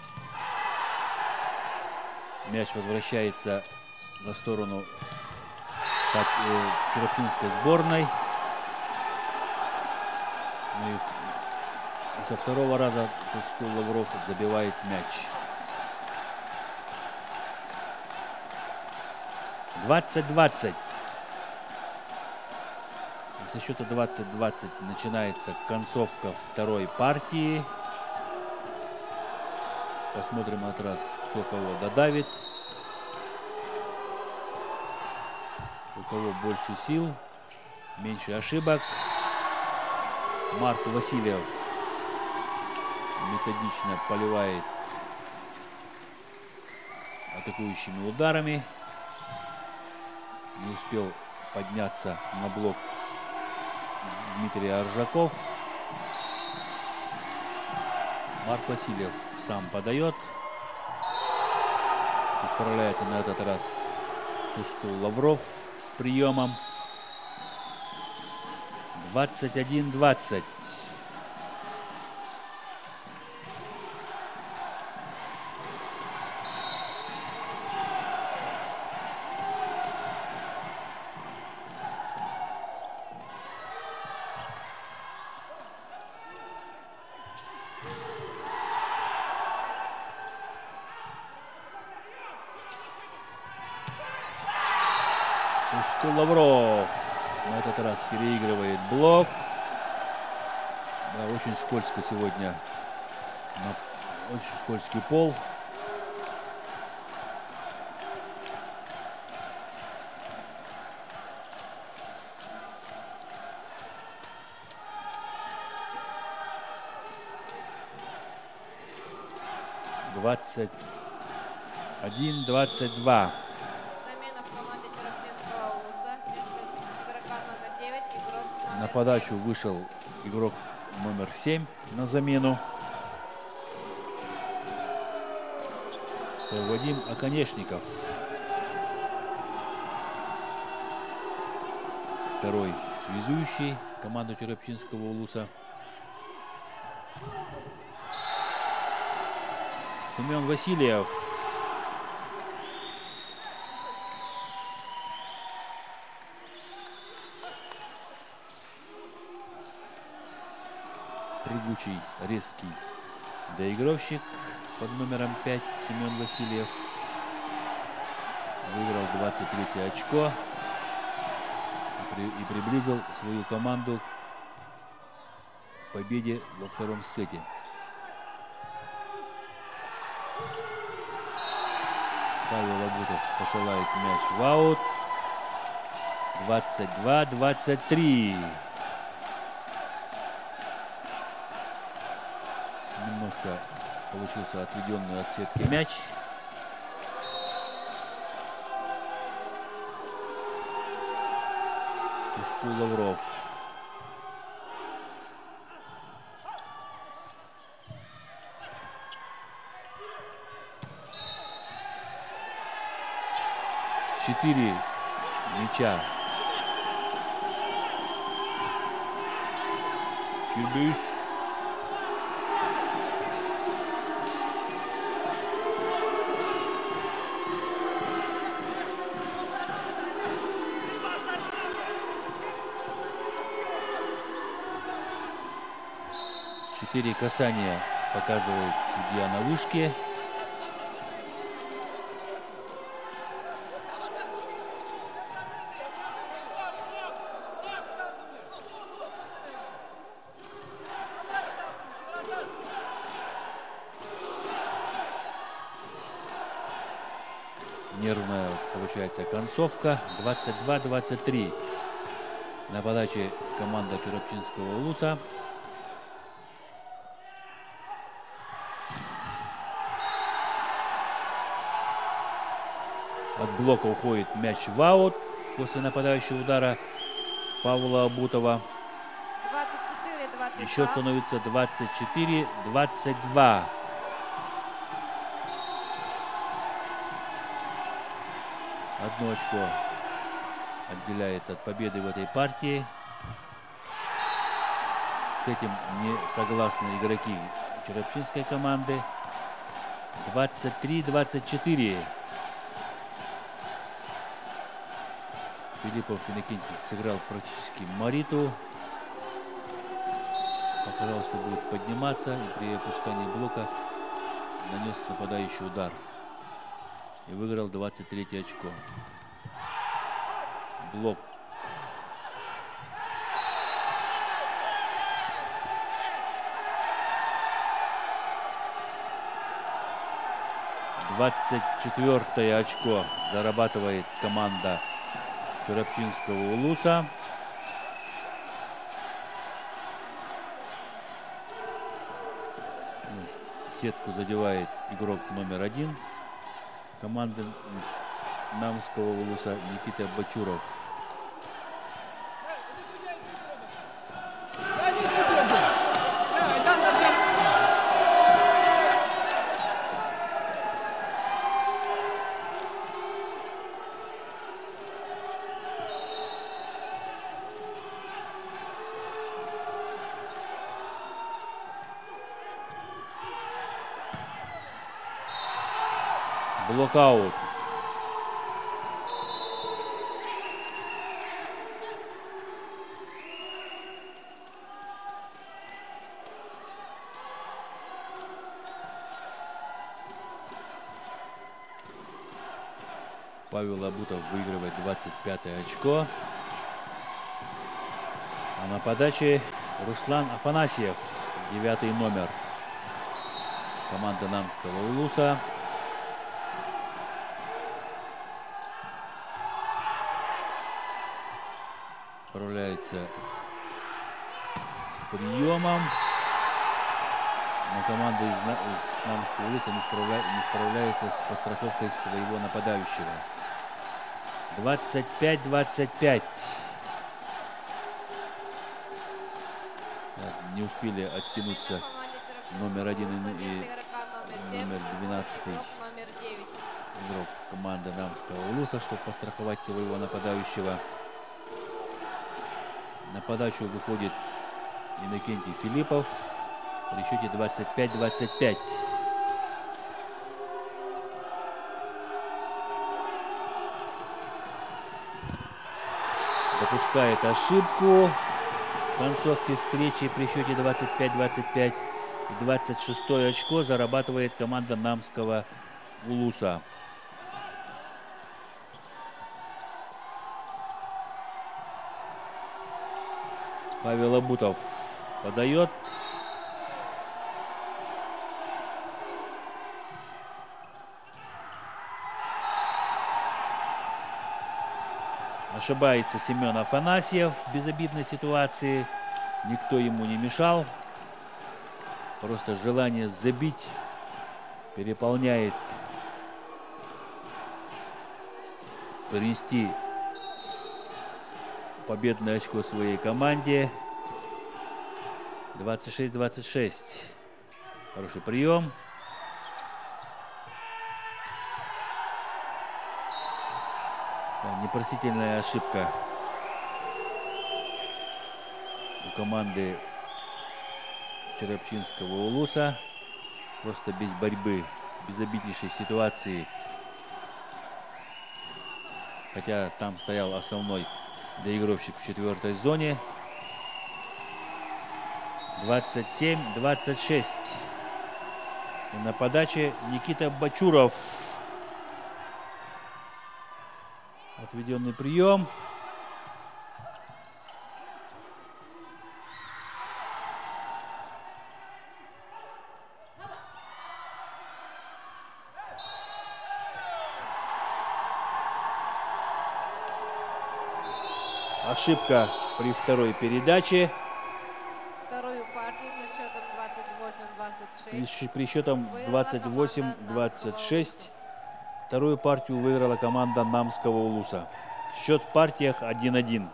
Мяч возвращается на сторону так, э, Чорапчинской сборной. Ну и, и со второго раза Тускул Лавров забивает мяч. двадцать двадцать. Со счета двадцать двадцать начинается концовка второй партии. Посмотрим на этот раз, кто кого додавит. У кого больше сил, меньше ошибок. Марк Васильев методично поливает атакующими ударами. Не успел подняться на блок Дмитрий Аржаков. Марк Васильев сам подает. Исправляется на этот раз Тускул Лавров с приемом. двадцать один двадцать. Тускул Лавров на этот раз переигрывает блок. Да, очень скользко сегодня. Очень скользкий пол. двадцать один двадцать два. На подачу вышел игрок номер семь на замену. Вадим Оконечников. Второй связующий команду Чорапчинского улуса. Семен Васильев. Прыгучий, резкий доигровщик под номером пять Семен Васильев. Выиграл двадцать третье очко и, при, и приблизил свою команду к победе во втором сете. Павел Абутов посылает мяч в аут. двадцать два двадцать три. Немножко получился отведенный от сетки мяч. Тускул Лавров. Четыре мяча. Тюбюс. Четыре касания показывает судья на вышке. Нервная получается концовка. двадцать два двадцать три. На подаче команда Чурапчинского улуса. От блока уходит мяч в аут после нападающего удара Павла Абутова. двадцать четыре двадцать два. И счет становится двадцать четыре двадцать два. Одно очко отделяет от победы в этой партии. С этим не согласны игроки Чурапчинской команды. двадцать три двадцать четыре. Филиппов Иннокентий сыграл практически Мариту. Показалось, что будет подниматься, и при опускании блока нанес нападающий удар. И выиграл двадцать третье очко. Блок. двадцать четвёртое очко зарабатывает команда Чурапчинского улуса. Сетку задевает игрок номер один команды Намского улуса Никита Бачуров. Блокаут. Павел Абутов выигрывает двадцать пятое очко. А на подаче Руслан Афанасьев, девятый номер. Команда Намского улуса. Справляется с приемом. Но команда из, из Намского улуса не, справля, не справляется с подстраховкой своего нападающего. двадцать пять двадцать пять. Не успели оттянуться номер один и, и номер двенадцатый игрок команды Намского улуса, чтобы постраховать своего нападающего. На подачу выходит Иннокентий Филиппов при счете двадцать пять двадцать пять. Допускает ошибку в концовке встречи при счете двадцать пять двадцать пять. И двадцать шестое очко зарабатывает команда Намского улуса. Павел Абутов подает. Ошибается Семен Афанасьев в безобидной ситуации. Никто ему не мешал. Просто желание забить переполняет, принести победное очко своей команде. двадцать шесть двадцать шесть. Хороший прием. Да, непростительная ошибка у команды Черепчинского улуса. Просто без борьбы, без обиднейшей ситуации. Хотя там стоял основной доигровщик в четвертой зоне. двадцать семь двадцать шесть. И на подаче Никита Бачуров. Отведенный прием. Ошибка при второй передаче. Вторую партию со счетом двадцать восемь двадцать шесть. При, при счетом двадцать восемь двадцать шесть вторую партию выиграла команда Намского улуса. Счет в партиях один один.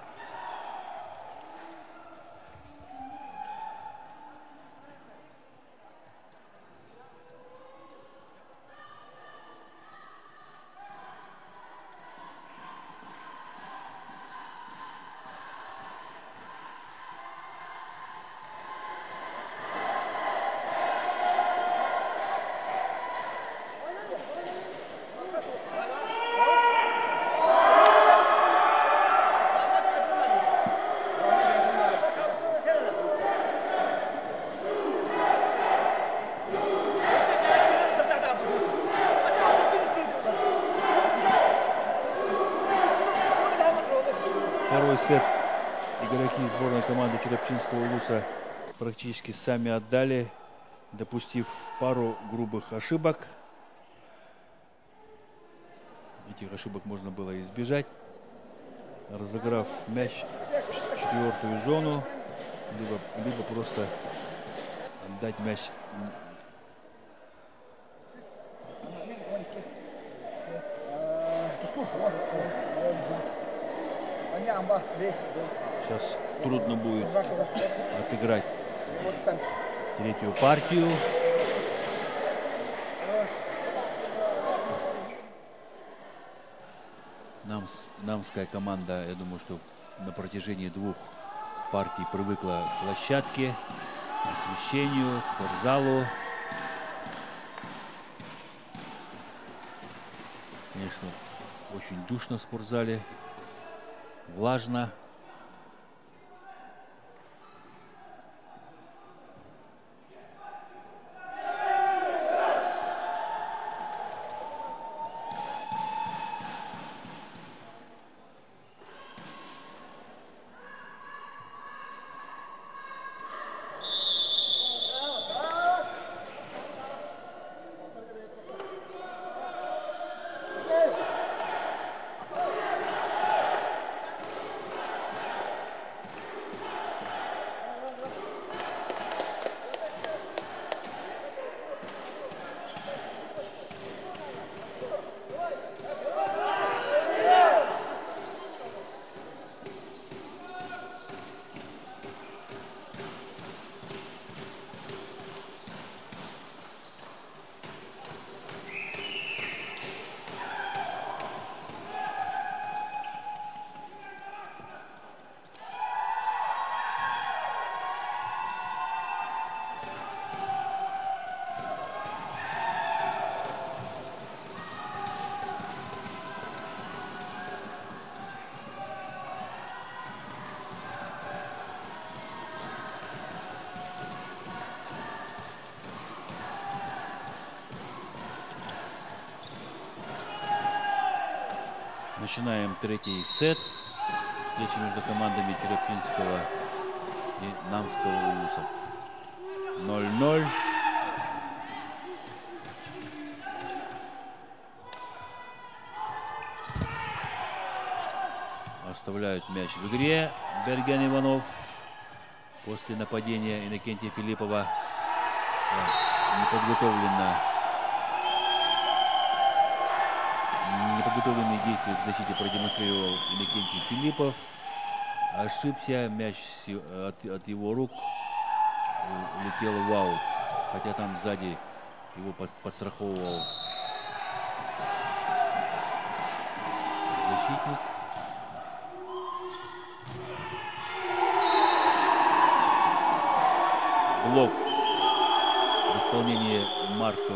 Второй сет игроки сборной команды Черепчинского улуса практически сами отдали, допустив пару грубых ошибок. Этих ошибок можно было избежать, разыграв мяч в четвертую зону, либо, либо просто отдать мяч. Сейчас трудно будет отыграть третью партию. Намс, намская команда, я думаю, что на протяжении двух партий привыкла к площадке, к освещению, к спортзалу. Конечно, очень душно в спортзале, влажно. Начинаем третий сет. Встреча между командами Черепчинского и Намского улусов. ноль ноль. Оставляют мяч в игре. Берген Иванов после нападения Иннокентия Филиппова. Неподготовленно. Неподготовленные действия к защите продемонстрировал Иннокентий Филиппов. Ошибся, мяч от, от его рук улетел в аут. Хотя там сзади его подстраховывал защитник. Блок исполнении Марко.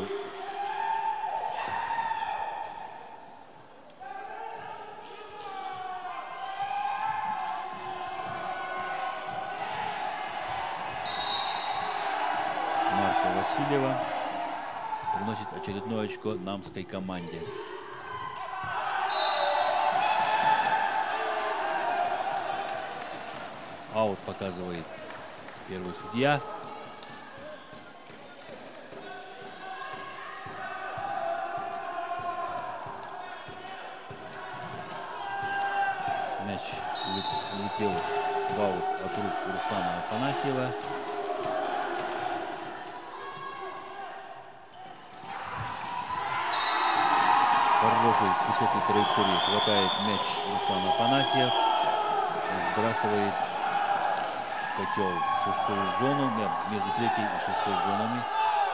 Марко Васильева приносит очередное очко намской команде. Аут показывает первый судья. Мяч улетел в аут от рук Руслана Афанасьева. Хорошей высокой траектории хватает мяч Руслан Афанасьев. Сбрасывает котел в шестую зону, между третьей и шестой зонами.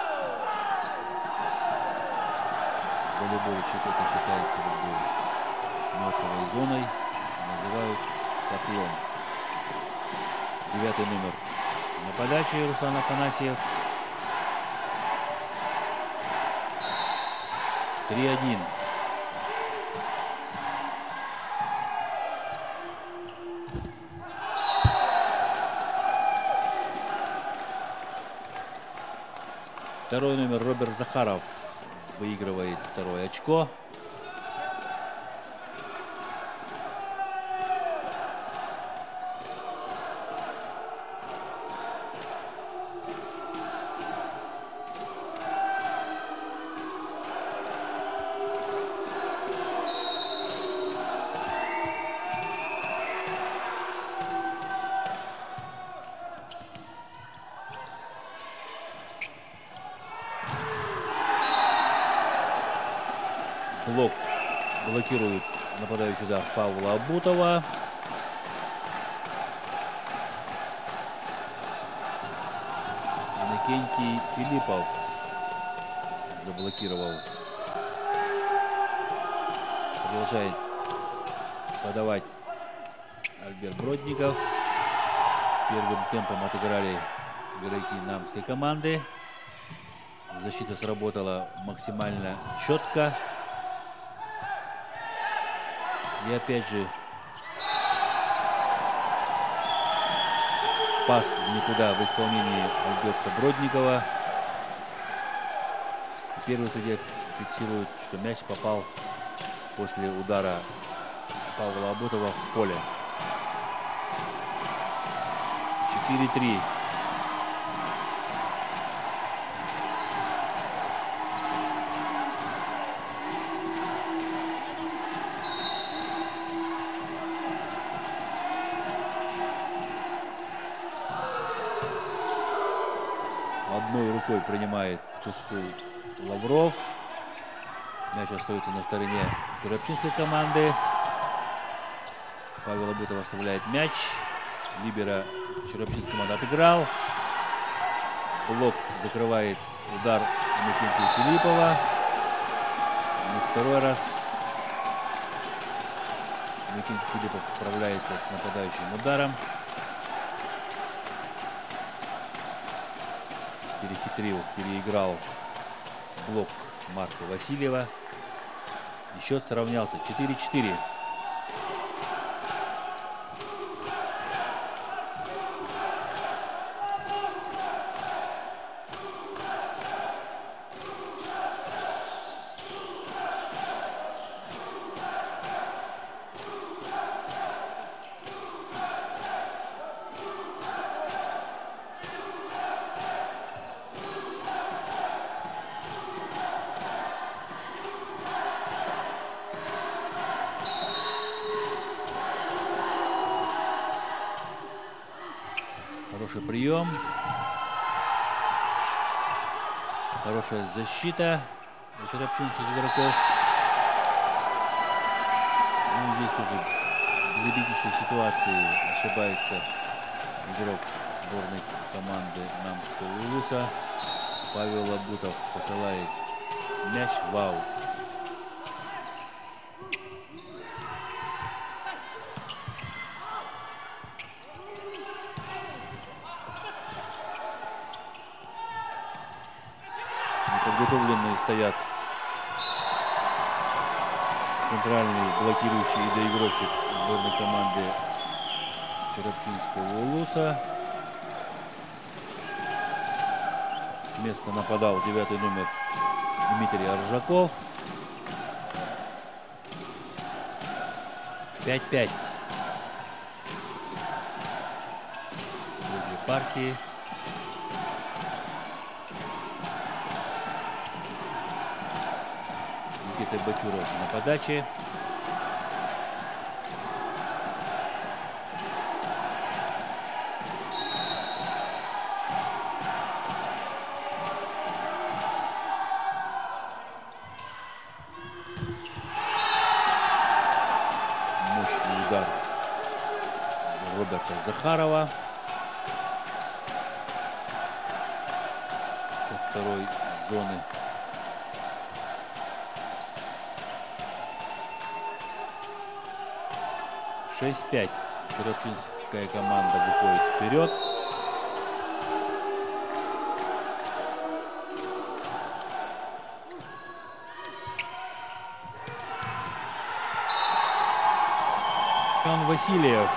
Волейбольщик это считается мертвой зоной. Называют котлом. Девятый номер на подаче Руслан Афанасьев. три один. Второй номер Роберт Захаров выигрывает второе очко. Блок блокирует нападающий удар Павла Абутова. Иннокентий Филиппов заблокировал. Продолжает подавать Альберт Бродников. Первым темпом отыграли игроки намской команды. Защита сработала максимально четко. И опять же пас в никуда в исполнении Альберта Бродникова. Первый судья фиксирует, что мяч попал после удара Павла Абутова в поле. четыре три. Одной рукой принимает туску Лавров. Мяч остается на стороне Черепчинской команды. Павел Абутов оставляет мяч. Либеро Черепчинской команды отыграл. Блок закрывает удар Иннокентия Филиппова. И второй раз Иннокентий Филиппов справляется с нападающим ударом. Перехитрил, переиграл блок Марка Васильева. И счет сравнялся четыре четыре. Хороший прием. Хорошая защита у черепчинских игроков. Ну, здесь тоже в безобиднейшей ситуации ошибается игрок сборной команды Намского Улуса. Павел Абутов посылает мяч в аут. подготовленные стоят. Центральный блокирующий доигровщик сборной команды Черепчинского Улуса. С места нападал девятый номер Дмитрий Аржаков. пять пять. В партии. Никита Бачуров на подаче. Мощный удар Роберта Захарова со второй зоны. шесть пять. Черепчинская команда выходит вперед. Семен Васильев.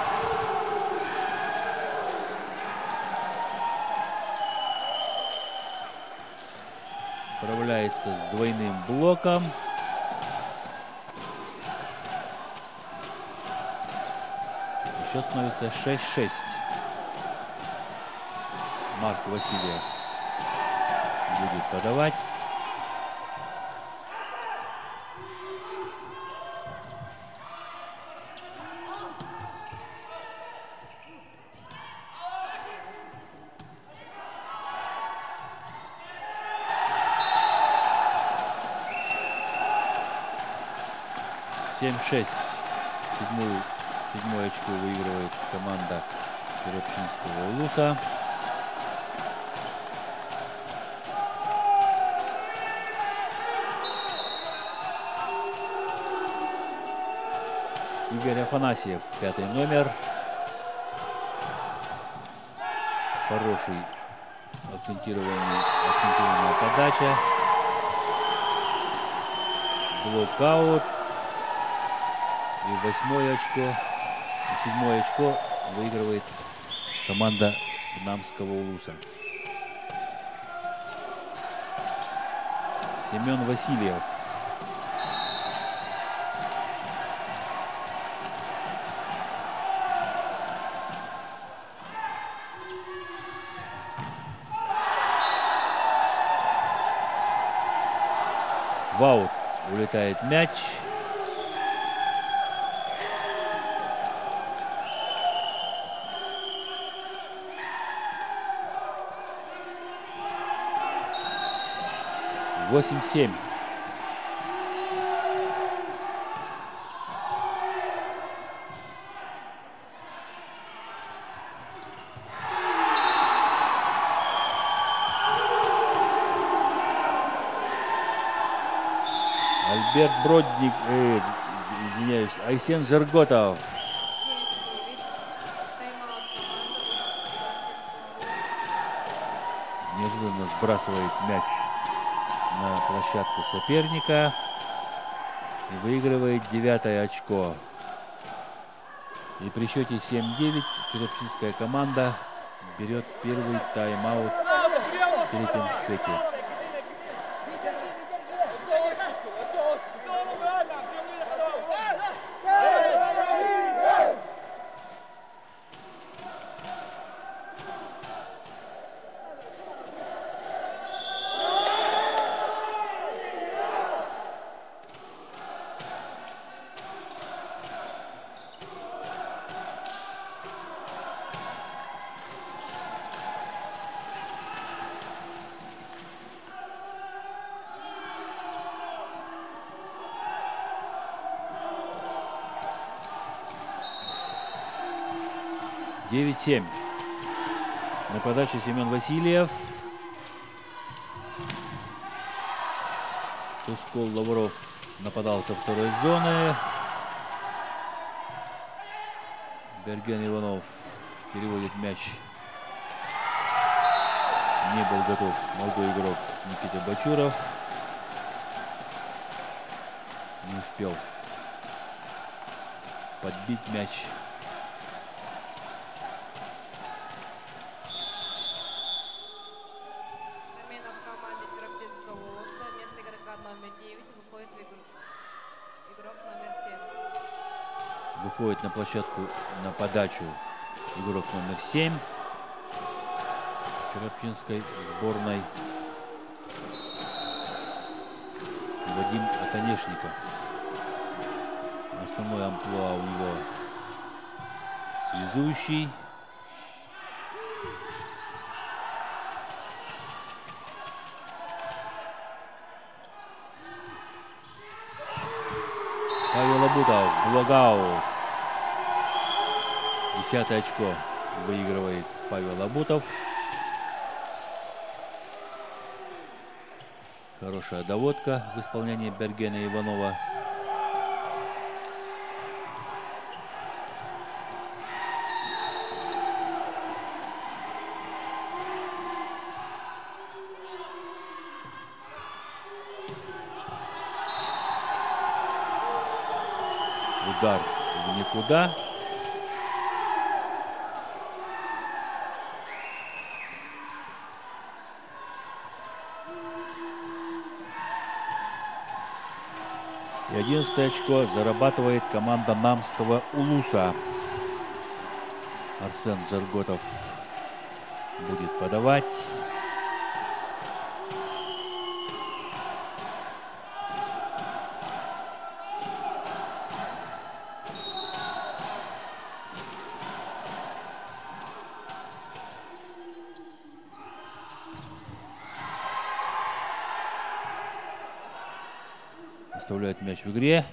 Справляется с двойным блоком. Счет становится шесть шесть. Марк Васильев будет подавать. семь шесть. Седьмую Седьмое очко выигрывает команда Черепчинского Улуса. Игорь Афанасьев, пятый номер. Хороший акцентированный, акцентированная подача. Блокаут. И восьмое очко. Седьмое очко выигрывает команда Намского Улуса. Семен Васильев. В аут улетает мяч. восемь семь. Альберт Бродник, э, извиняюсь, Айсен Жерготов. Неожиданно сбрасывает мяч на площадку соперника и выигрывает девятое очко. И при счете семь девять черепчинская команда берет первый тайм-аут в третьем сете. девять семь. На подаче Семен Васильев. Тускол Лавров нападал со второй зоны. Берген Иванов переводит мяч. Не был готов молодой игрок Никита Бачуров. Не успел подбить мяч. Замена в команде Чурапчинского улуса. Вместо игрока номер девять выходит в игру игрок номер семь. Выходит на площадку на подачу игрок номер семь Чурапчинской сборной. Вадим Оконешников. Основной амплуа у него связующий. Павел Абутов, блокаут. Десятое очко выигрывает Павел Абутов. Хорошая доводка в исполнении Бергена Иванова. Удар в никуда. И одиннадцатое очко зарабатывает команда Намского улуса. Арсен Джарготов будет подавать. Оставляет мяч в игре.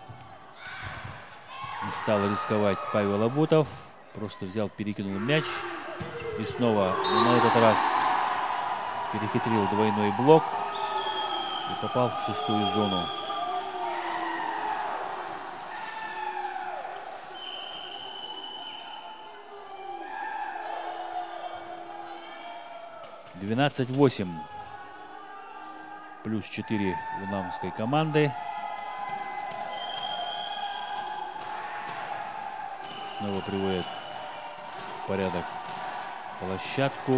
Не стал рисковать Павел Абутов. Просто взял, перекинул мяч. И снова на этот раз перехитрил двойной блок. И попал в шестую зону. двенадцать восемь. Плюс четыре у намской команды. Снова приводит в порядок площадку.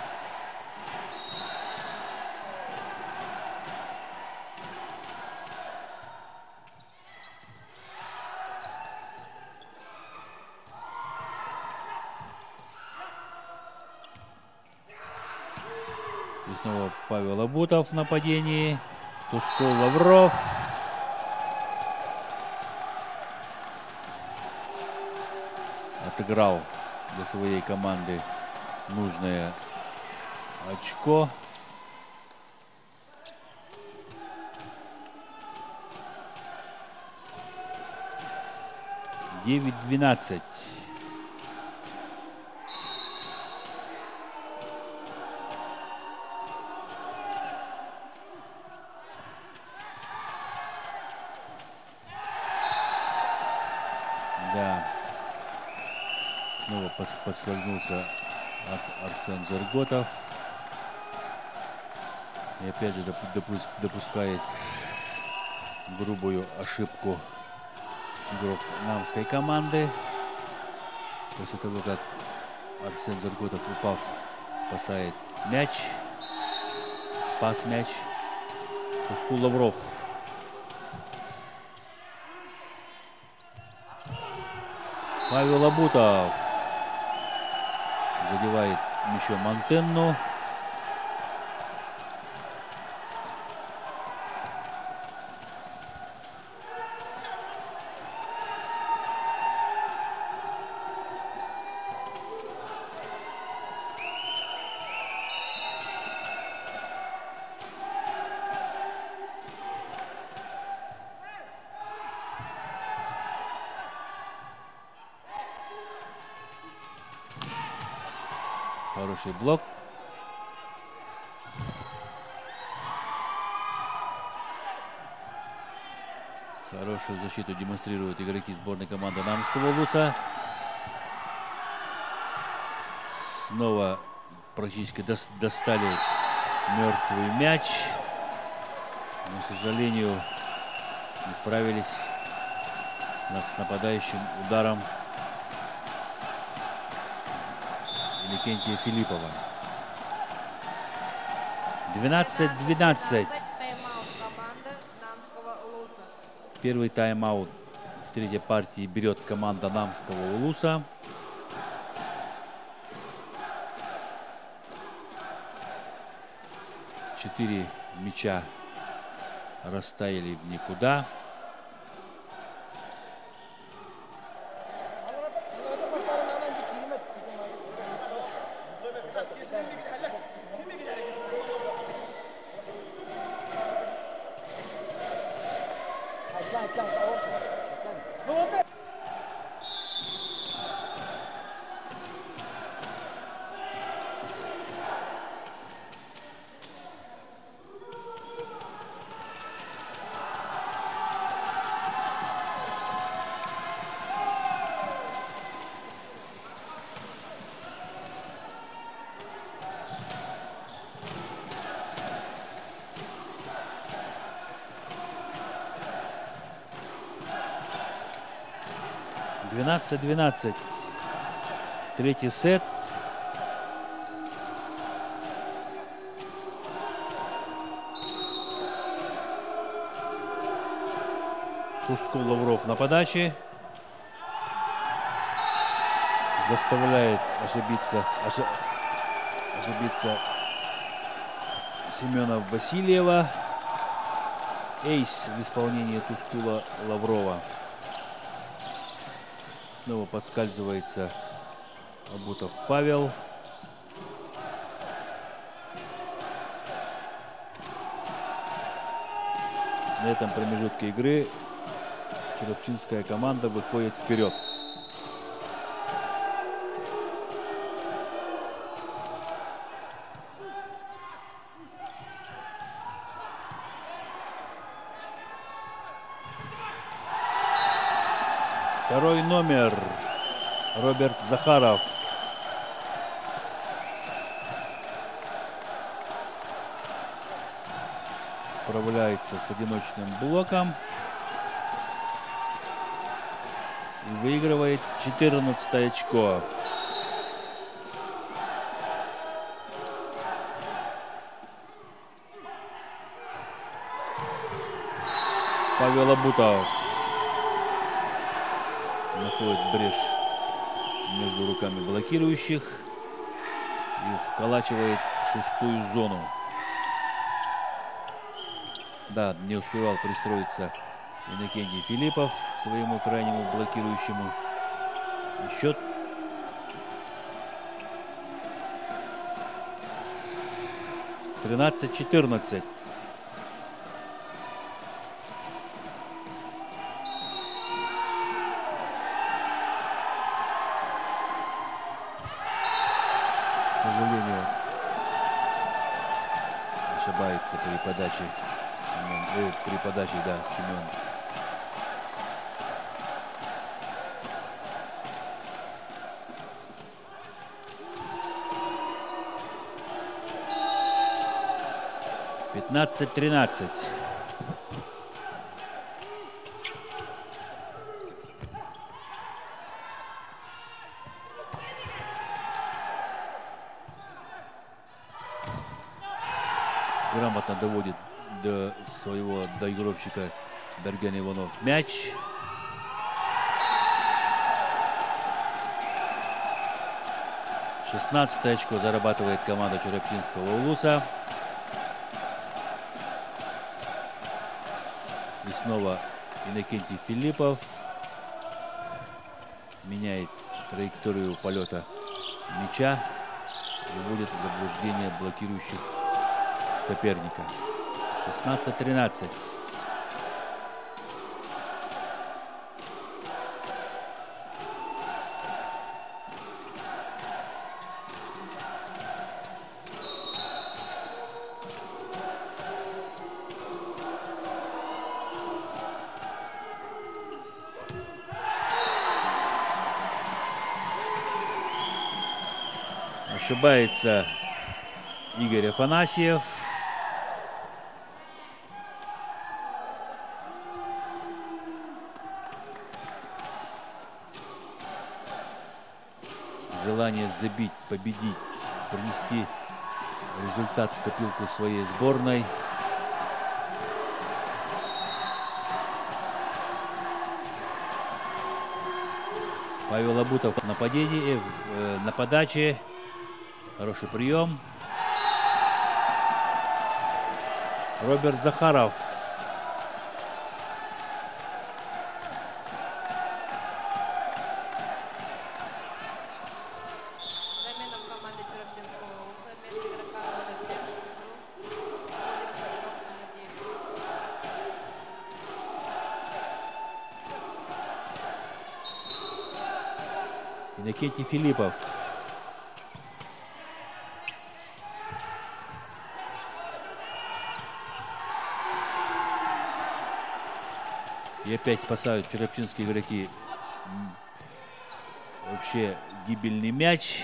И снова Павел Абутов в нападении. Тускул Лавров. Отыграл для своей команды нужное очко. девять двенадцать. Да. Снова подскользнулся Арсен Джарготов. И опять же допускает грубую ошибку игрок намской команды. После того, как Арсен Джарготов, упав, спасает мяч. Спас мяч. Тускул Лавров. Павел Абутов задевает мячом антенну. Хороший блок. Хорошую защиту демонстрируют игроки сборной команды Намского улуса. Снова практически достали мертвый мяч. Но, к сожалению, не справились с нападающим ударом Иннокентия Филиппова. двенадцать двенадцать. Первый тайм-аут в третьей партии берет команда Намского Улуса. Четыре мяча растаяли в никуда. двенадцать двенадцать. Третий сет. Тускул Лавров на подаче. Заставляет ошибиться, ошиб... ошибиться Семена Васильева. Эйс в исполнении Тускула Лаврова. Снова подскальзывается Абутов Павел. На этом промежутке игры черепчинская команда выходит вперед. Второй номер Роберт Захаров. Справляется с одиночным блоком и выигрывает четырнадцатое очко. Павел Абутов находит брешь между руками блокирующих и вколачивает в шестую зону. Да, не успевал пристроиться Иннокентий Филиппов к своему крайнему блокирующему. И счет тринадцать четырнадцать. К сожалению, ошибается при подаче Семен, э, при подаче, да, Семен. пятнадцать тринадцать. Грамотно доводит до своего доигровщика Берген Иванов мяч. шестнадцатое очко зарабатывает команда Черепчинского Улуса. И снова Иннокентий Филиппов меняет траекторию полета мяча и вводит в заблуждение блокирующих соперника. шестнадцать тринадцать. Ошибается Игорь Афанасьев. желание забить, победить, принести результат в копилку своей сборной. Павел Абутов в нападении, э, на подаче. Хороший прием. Роберт Захаров. Замена в команде Черепчинского улуса. Вместо игрока номер семь в игру входит игрок номер девять. Иннокентий Филиппов. И опять спасают черепчинские игроки. Вообще гибельный мяч.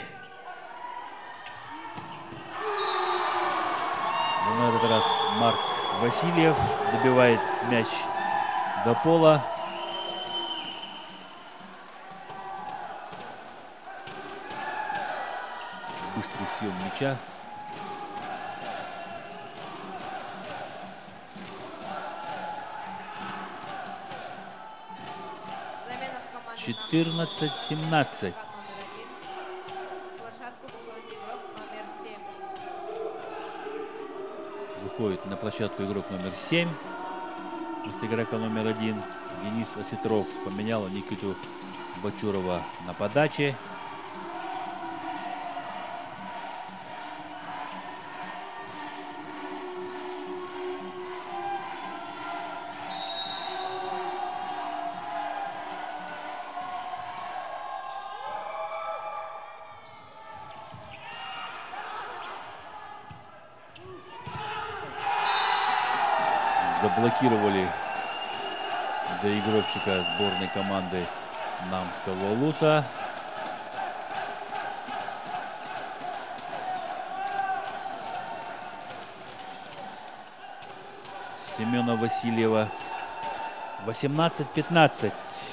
Но на этот раз Марк Васильев добивает мяч до пола. Быстрый съем мяча. Замена в команде четырнадцать семнадцать. номер один. На площадку выходит игрок номер семь. Выходит на площадку игрок номер семь. Вместо игрока номер один Денис Осетров поменял Никиту Бачурова на подаче. Заблокировали доигровщика сборной команды Намского Улуса. Семена Васильева. восемнадцать пятнадцать.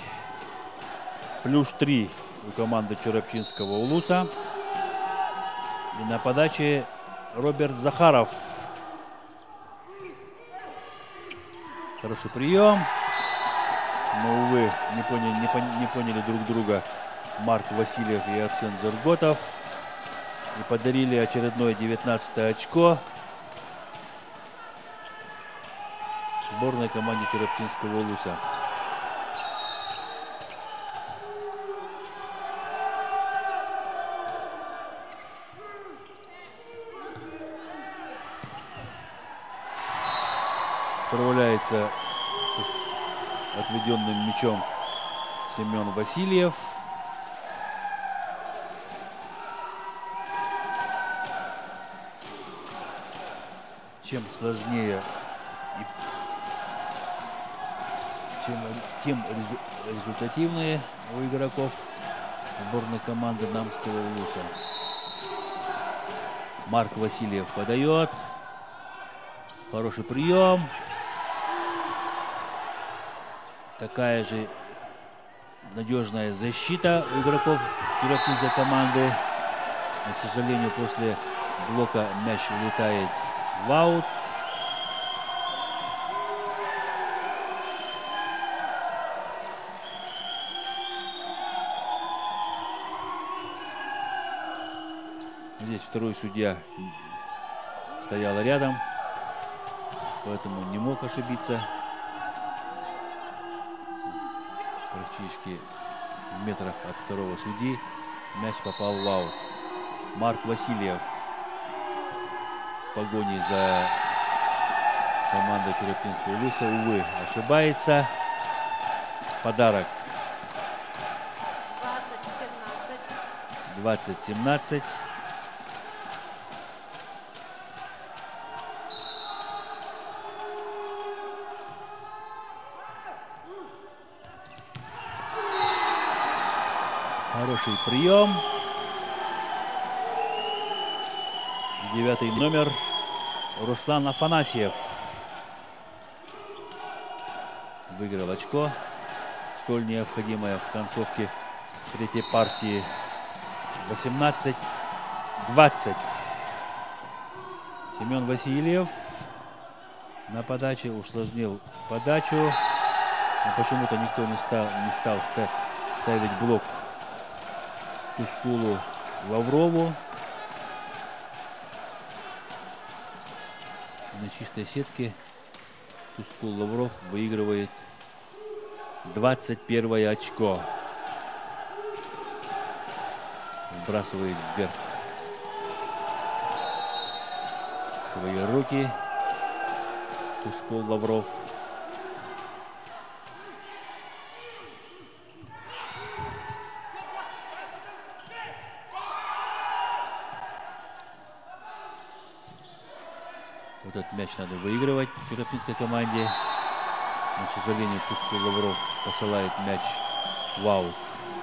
Плюс три у команды Черепчинского Улуса. И на подаче Роберт Захаров. Хороший прием. Но, увы, не поняли, не, пон, не поняли друг друга Марк Васильев и Арсен Зерготов. И подарили очередное девятнадцатое очко сборной команде Черепчинского Улуса. Справляется с отведенным мячом Семен Васильев. Чем сложнее, и чем, тем результативнее у игроков сборной команды Намского Улуса. Марк Васильев подает. Хороший прием. Такая же надежная защита у игроков черепчинской команды. Но, к сожалению, после блока мяч улетает в аут. Здесь второй судья стоял рядом, поэтому не мог ошибиться. Практически в метрах от второго судьи мяч попал в аут. Марк Васильев в погоне за командой Черепчинского Улуса, увы, ошибается. Подарок двадцать семнадцать. Хороший прием. Девятый номер Руслан Афанасьев выиграл очко, столь необходимое в концовке третьей партии восемнадцать двадцать. Семен Васильев на подаче усложнил подачу. Но почему-то никто не стал, не стал ставить блок Тускулу Лаврову. На чистой сетке Тускул Лавров выигрывает двадцать первое очко. Вбрасывает вверх свои руки Тускул Лавров. Вот этот мяч надо выигрывать чурапинской команде. Но, к сожалению, Тускул Лавров посылает мяч в аут.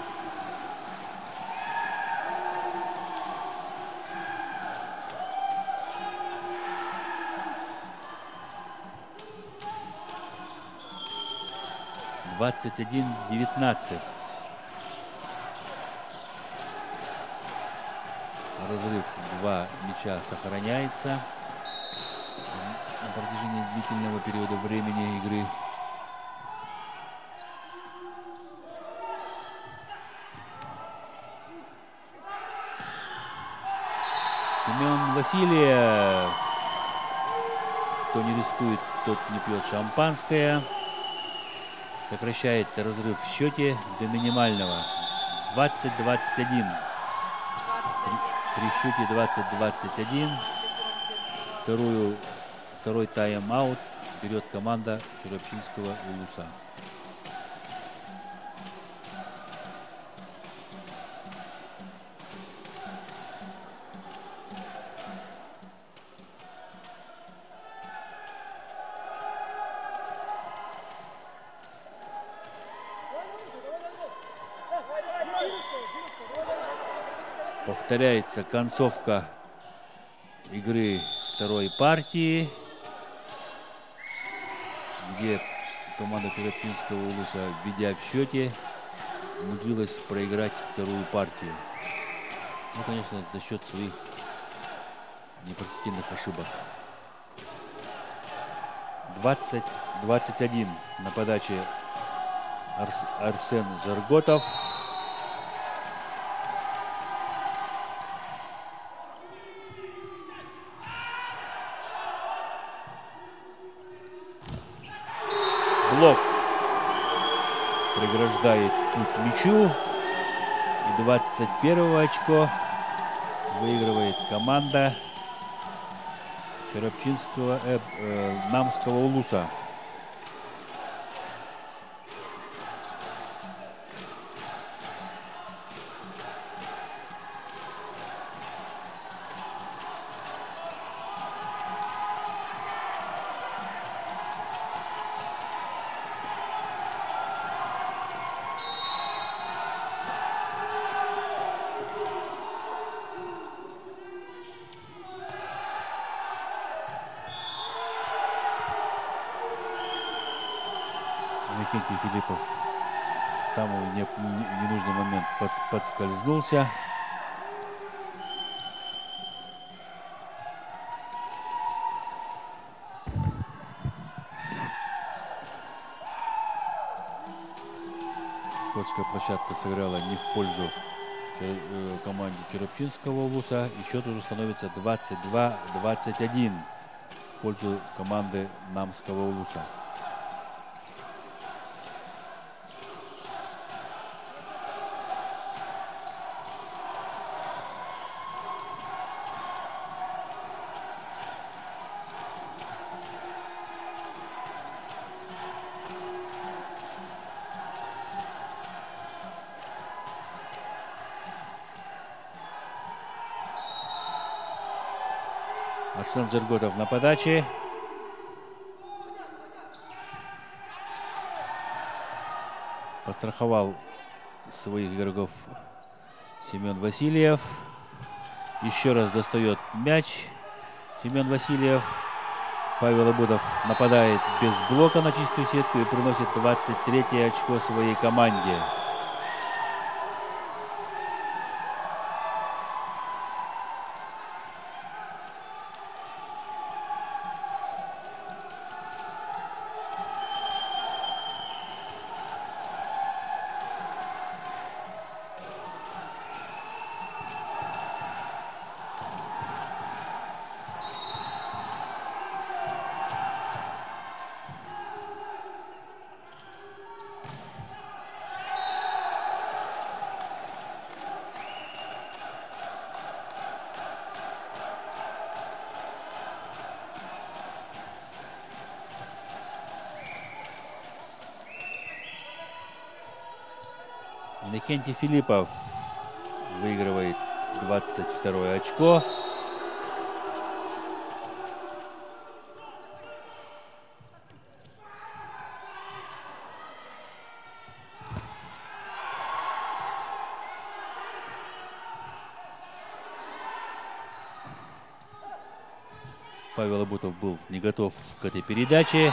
двадцать один девятнадцать. Разрыв два мяча сохраняется на протяжении длительного периода времени игры. Семен Васильев. Кто не рискует, тот не пьет шампанское. Сокращает разрыв в счете до минимального. двадцать двадцать один. При, при счете двадцать двадцать один вторую, второй тайм-аут берет команда Чурапчинского Улуса. Повторяется концовка игры второй партии, где команда Чурапчинского Улуса, введя в счете, умудрилась проиграть вторую партию. Ну, конечно, за счет своих непростительных ошибок. двадцать двадцать один на подаче Арс, Арсен Жарготов. Блок преграждает путь мячу. И двадцать первое очко выигрывает команда Чурапчинского э, э, Намского Улуса. Викентий Филиппов в самый ненужный момент подскользнулся. Скотская площадка сыграла не в пользу команде Чурапчинского Улуса. И счет уже становится двадцать два двадцать один в пользу команды Намского Улуса. Арсен Жарготов на подаче. Подстраховал своих игроков Семен Васильев. Еще раз достает мяч Семен Васильев. Павел Абудов нападает без блока на чистую сетку и приносит двадцать третье очко своей команде. Иннокентий Филиппов выигрывает двадцать второе очко. Павел Абутов был не готов к этой передаче,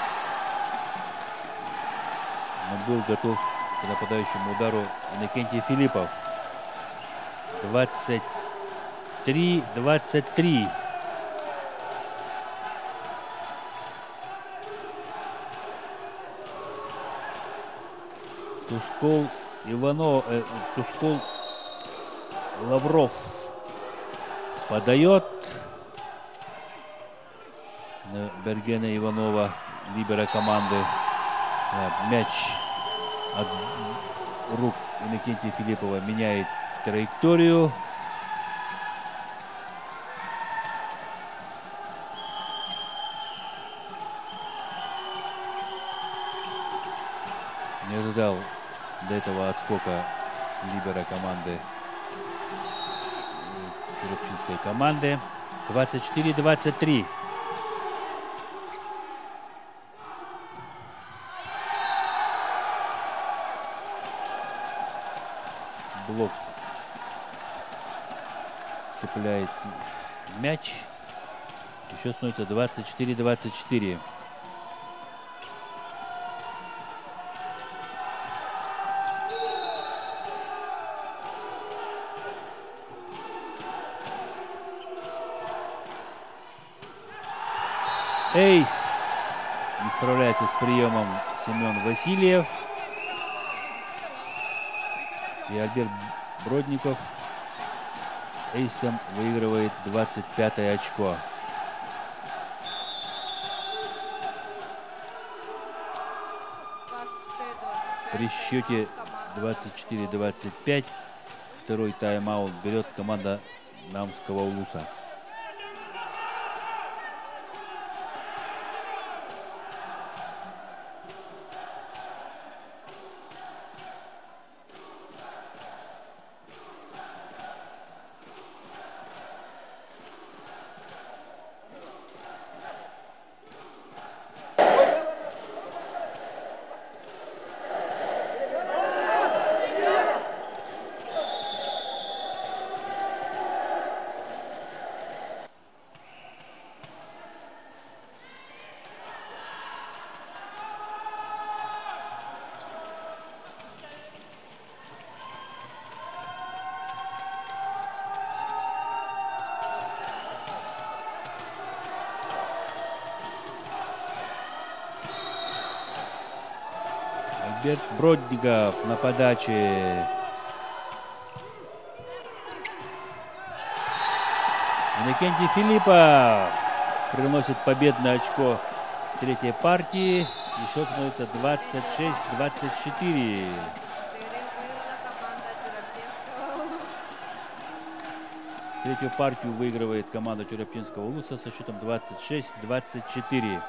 но был готов к нападающему удару Иннокентий Филиппов. двадцать три двадцать три. Тускол Иванов, э, Тускол Лавров подает на Бергена Иванова, либера команды. Мяч от рук Иннокентия Филиппова меняет траекторию. Не ожидал до этого отскока либера команды, Черепчинской команды. двадцать четыре двадцать три. Блок цепляет мяч. Еще становится двадцать четыре двадцать четыре. Эйс не справляется с приемом Семен Васильев. И Альберт Бродников эйсом выигрывает двадцать пятое очко. При счете двадцать четыре двадцать пять второй тайм-аут берет команда Намского Улуса. Альберт Бродников на подаче. Иннокентий Филиппов приносит победное очко в третьей партии. Еще становится двадцать шесть двадцать четыре. Третью партию выигрывает команда Черепчинского Улуса со счетом двадцать шесть двадцать четыре.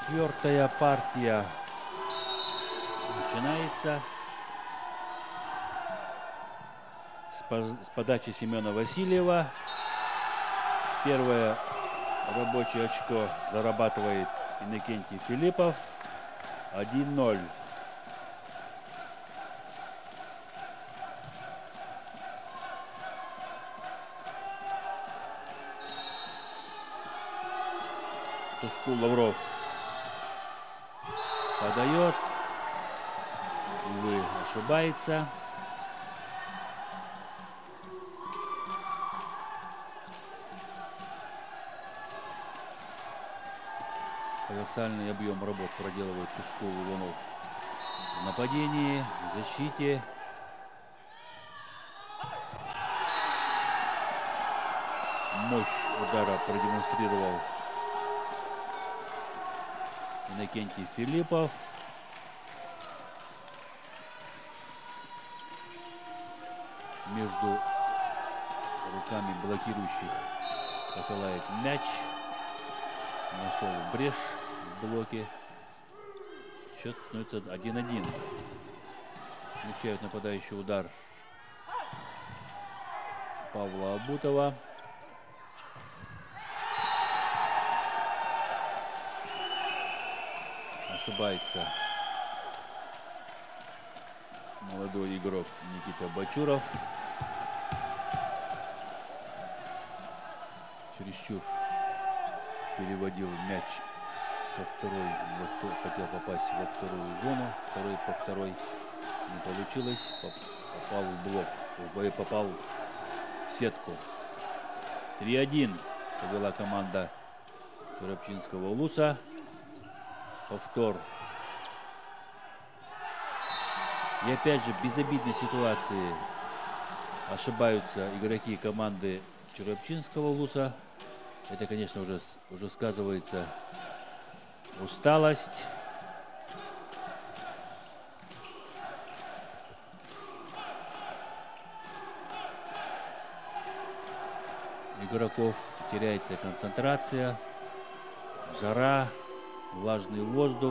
Четвертая партия начинается с, по с подачи Семена Васильева. Первое рабочее очко зарабатывает Иннокентий Филиппов. один ноль. Тускул Лавров подает. Увы, ошибается. Колоссальный объем работ проделывает Тускул и Иванов в нападении, в защите. Мощь удара продемонстрировал Иннокентий Филиппов. Между руками блокирующих посылает мяч. Нашел брешь в блоке. Счет становится один один. Смягчают нападающий удар Павла Абутова. Ошибается молодой игрок Никита Бачуров. Чересчур переводил мяч со второй, во, хотел попасть во вторую зону, второй по второй не получилось, попал в блок, попал в сетку. три один повела команда Чурапчинского Улуса. Повтор. И опять же, в безобидной ситуации ошибаются игроки команды Чурапчинского Улуса. Это, конечно, уже, уже сказывается усталость. Игроков теряется концентрация, жара, влажный воздух.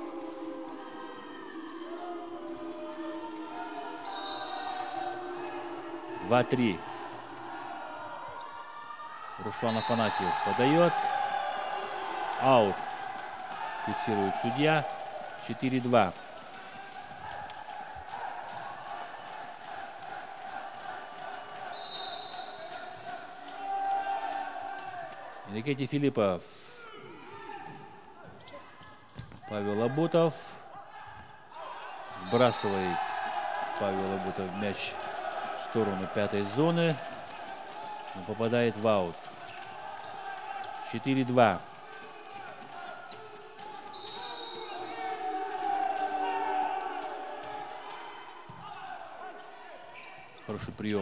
два три. Руслан Афанасьев подает. Аут. Фиксирует судья. четыре два. Иннокентий Филиппов. Павел Абутов. Сбрасывает Павел Абутов мяч в сторону пятой зоны. Он попадает в аут. четыре два. Хороший прием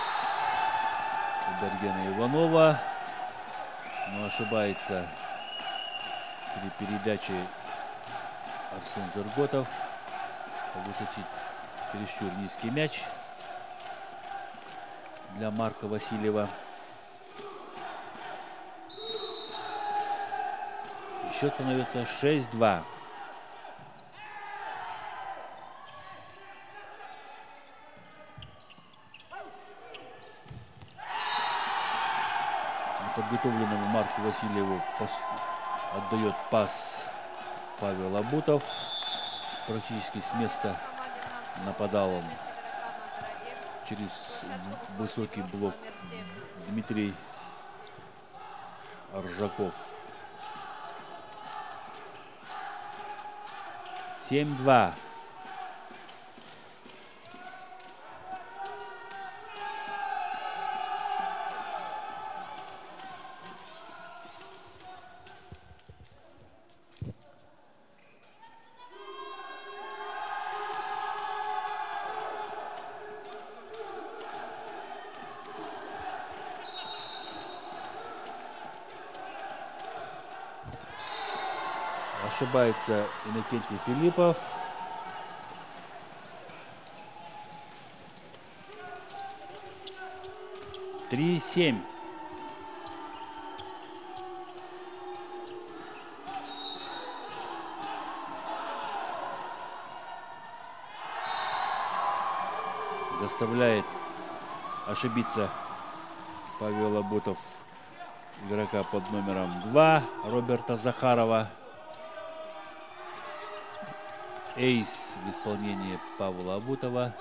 у Бергена Иванова. Но ошибается при передаче Арсен Зерготов. Высочить чересчур низкий мяч для Марка Васильева. Счет становится шесть два. Подготовленному Марку Васильеву пас, отдает пас Павел Абутов. Практически с места нападал он через высокий блок Дмитрий Ржаков. семь два. Ошибается Иннокентий Филиппов. три семь. заставляет ошибиться Павел Абутов, игрока под номером два Роберта Захарова. Эйс в исполнении Павла Абутова.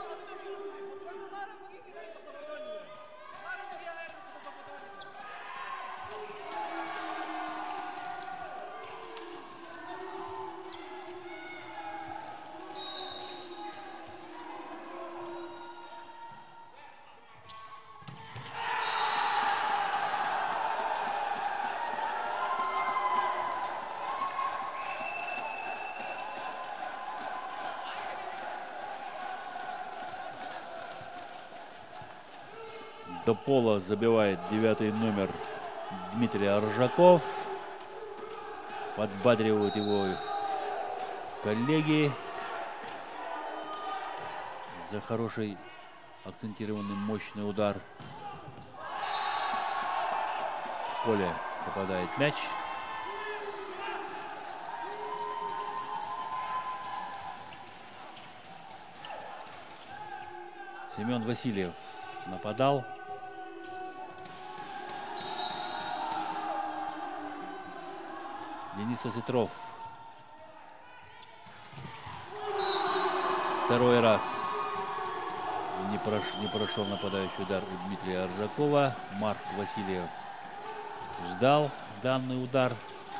До пола забивает девятый номер Дмитрий Аржаков. Подбадривают его коллеги за хороший акцентированный мощный удар. В поле попадает мяч. Семен Васильев нападал. Денис Осетров. Второй раз не, прош, не прошел нападающий удар у Дмитрия Аржакова. Марк Васильев ждал данный удар.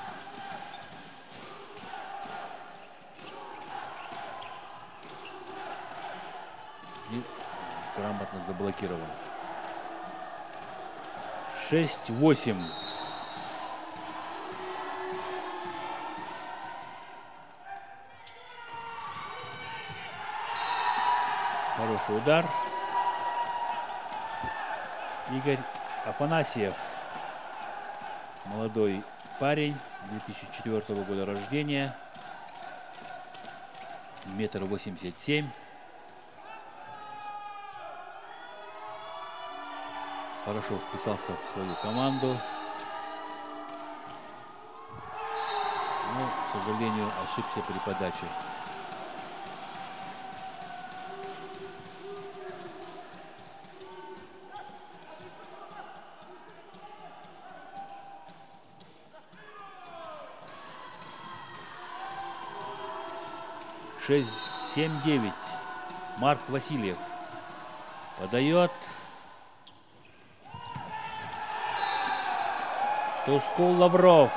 И грамотно заблокировал. шесть восемь. Хороший удар. Игорь Афанасьев. Молодой парень, две тысячи четвёртого года рождения. Метр восемьдесят семь. Хорошо вписался в свою команду. Но, к сожалению, ошибся при подаче. шесть семь девять. Марк Васильев подает. Тускул Лавров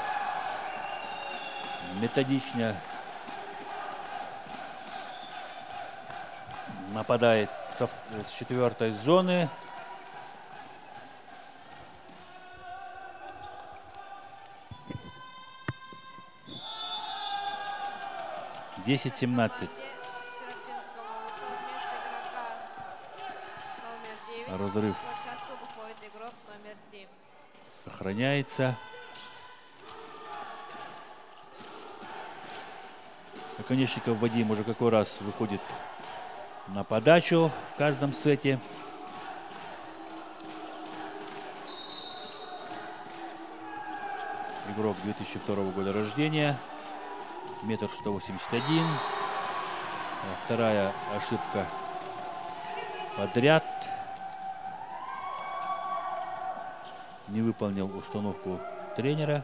методично нападает со, с четвертой зоны. десять семнадцать. Разрыв сохраняется. Наконечников Вадим уже какой раз выходит на подачу в каждом сете. Игрок две тысячи второго года рождения. Метр сто восемьдесят один. Вторая ошибка подряд. Не выполнил установку тренера.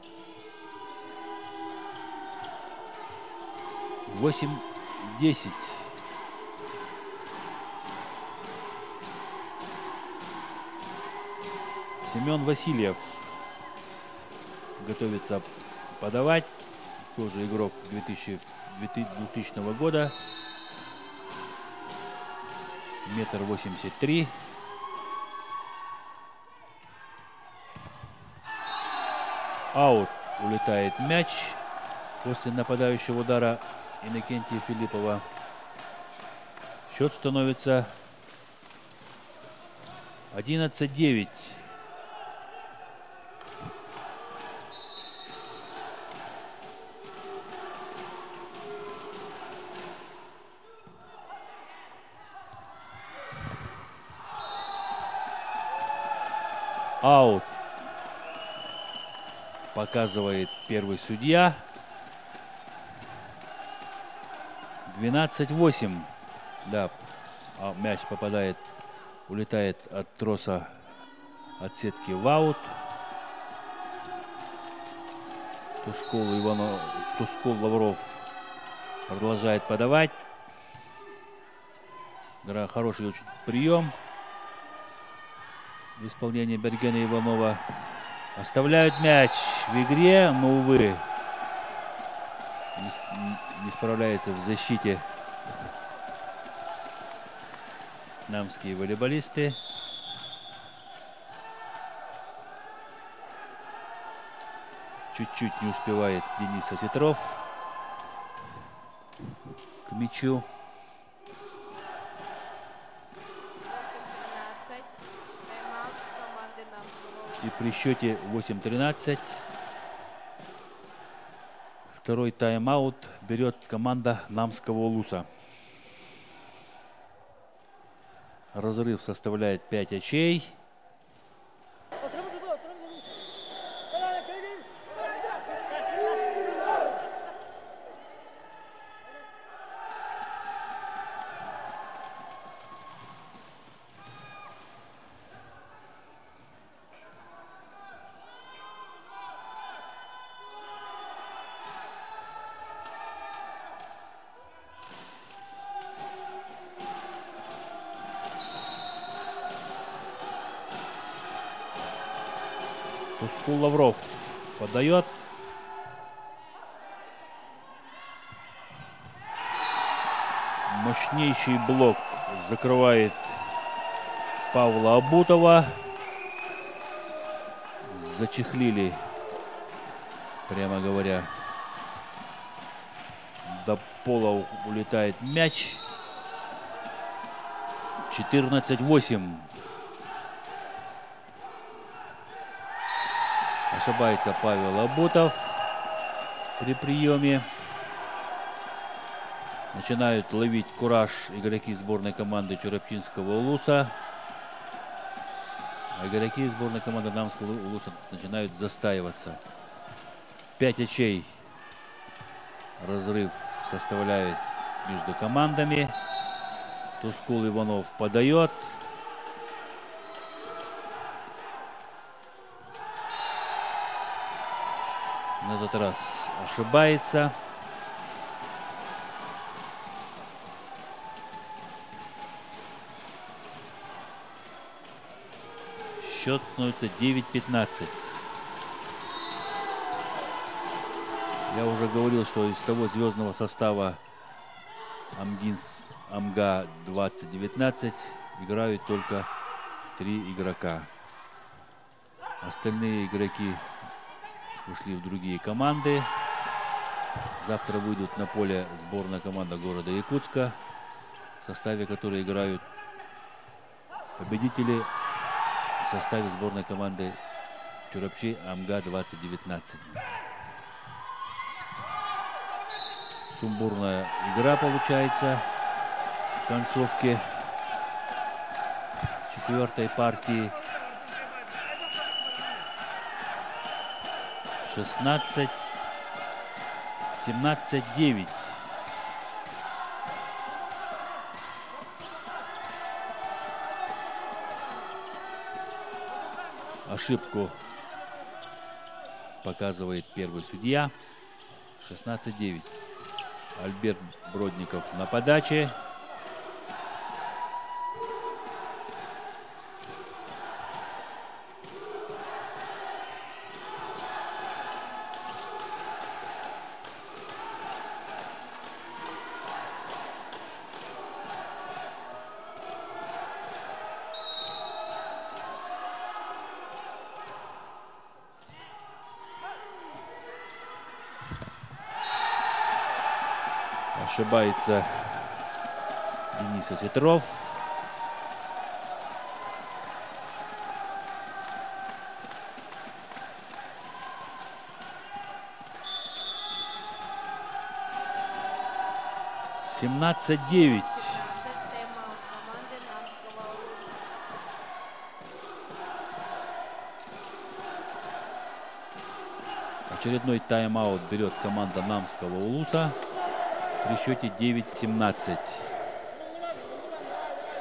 восемь десять. Семен Васильев готовится подавать. Тоже игрок двухтысячного года. Метр восемьдесят три. Аут. Улетает мяч после нападающего удара Иннокентия Филиппова. Счет становится одиннадцать девять. Аут показывает первый судья. двенадцать восемь. Да, а мяч попадает, улетает от троса от сетки в аут. Тускул, Иванов, Тускул Лавров продолжает подавать. Хороший очень прием в исполнении Бергена Иванова. Оставляют мяч в игре, но, увы, не, не справляется в защите намские волейболисты. Чуть-чуть не успевает Денис Осетров к мячу. И при счете восемь тринадцать второй тайм-аут берет команда Намского Улуса. Разрыв составляет пять очей. Тускул Лавров подает. Мощнейший блок закрывает Павла Абутова. Зачехлили, прямо говоря. До пола улетает мяч. четырнадцать восемь. Ошибается Павел Абутов при приеме. Начинают ловить кураж игроки сборной команды Чурапчинского Улуса. А игроки сборной команды Намского Улуса начинают застаиваться. Пять очей разрыв составляет между командами. Тускул Иванов подает. На этот раз ошибается. Счет становится девять пятнадцать. Я уже говорил, что из того звездного состава Амгинс Амга двадцать девятнадцать играют только три игрока. Остальные игроки ушли в другие команды. Завтра выйдут на поле сборная команда города Якутска, в составе которой играют победители в составе сборной команды Чурапчи Амга двадцать девятнадцать. Сумбурная игра получается в концовке четвертой партии. шестнадцать семнадцать девять. Ошибку показывает первый судья. шестнадцать девять. Альберт Бродников на подаче. Ошибается Денис Осетров. семнадцать девять. Очередной тайм-аут берет команда Намского Улуса при счете девять семнадцать.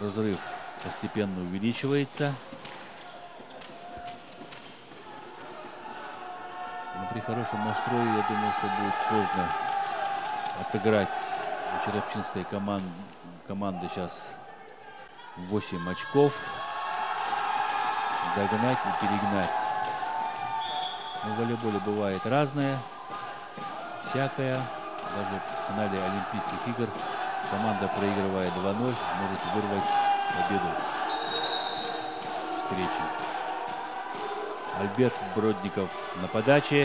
разрыв постепенно увеличивается. Но при хорошем настрое, я думаю, что будет сложно отыграть у черепчинской команд, команды сейчас восемь очков. Догнать и перегнать. Но в волейболе бывает разное, всякое. Даже в финале Олимпийских игр команда, проигрывая два ноль, может вырвать победу встречи. Альберт Бродников на подаче.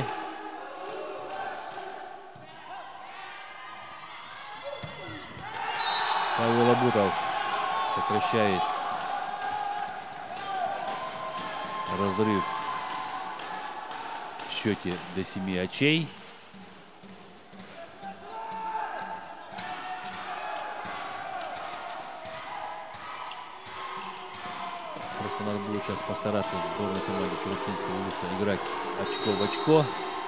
Павел Абутов сокращает разрыв в счете до семи очей. Просто надо будет сейчас постараться сборной команде Черепчинского улуса играть очко в очко.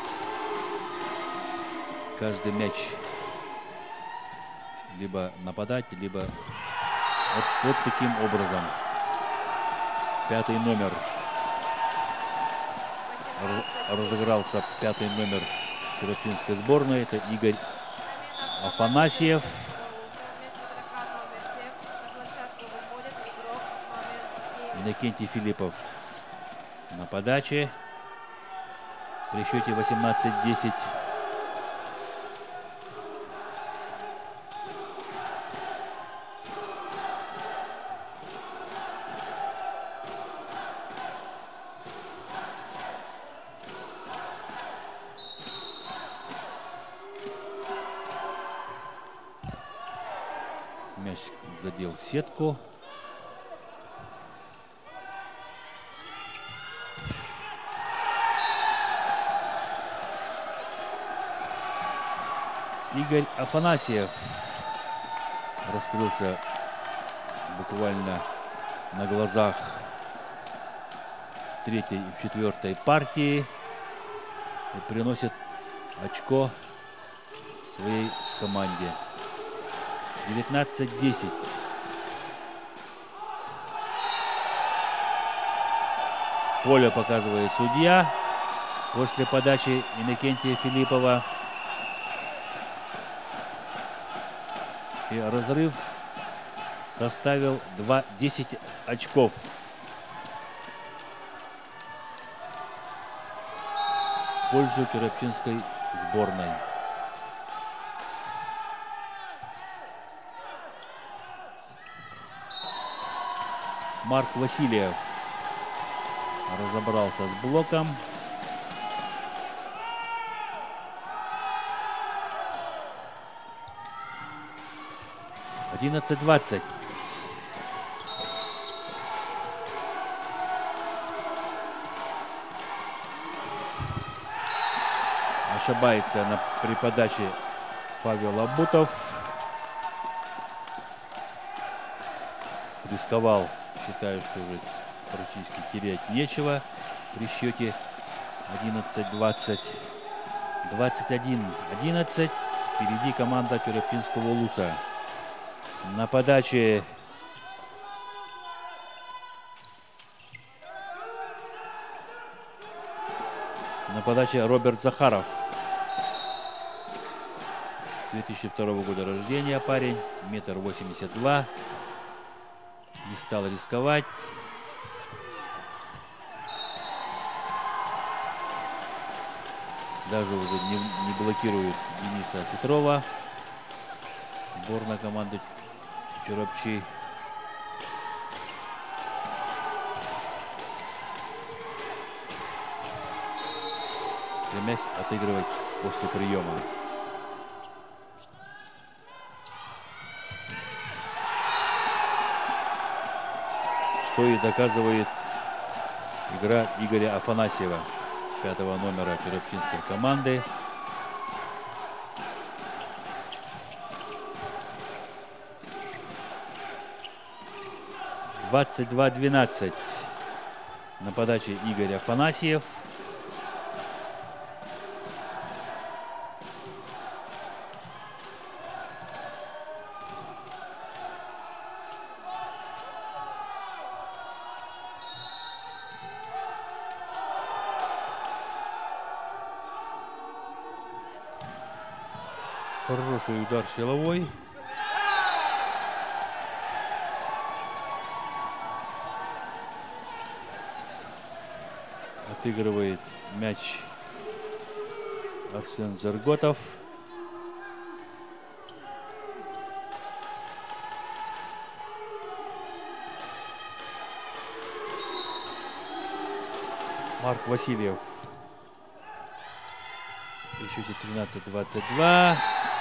Каждый мяч либо нападать, либо вот, вот таким образом. Пятый номер. Разыгрался пятый номер черепчинской сборной. Это Игорь Афанасьев. Иннокентий Филиппов на подаче. При счете восемнадцать десять. Мяч задел сетку. Игорь Афанасьев раскрылся буквально на глазах в третьей и в четвертой партии и приносит очко своей команде. девятнадцать десять. Поле показывает судья после подачи Иннокентия Филиппова. И разрыв составил десять очков. В пользу черепчинской сборной. Марк Васильев разобрался с блоком. одиннадцать двадцать. Ошибается на, при подаче Павел Абутов. Рисковал, считаю, что уже практически терять нечего при счете одиннадцать двадцать. двадцать один одиннадцать. Впереди команда Черепчинского улуса. На подаче на подаче Роберт Захаров. две тысячи второго года рождения парень, метр восемьдесят два. Не стал рисковать. Даже уже не, не блокирует Дениса Сетрова. Сборная команды Черепчи. Стремясь отыгрывать после приема. Что и доказывает игра Игоря Афанасьева, пятого номера черепчинской команды. двадцать два двенадцать. На подаче Игорь Афанасьев. Хороший удар силовой. Отыгрывает мяч Арсен Зарготов. Марк Васильев. При счете тринадцать двадцать два.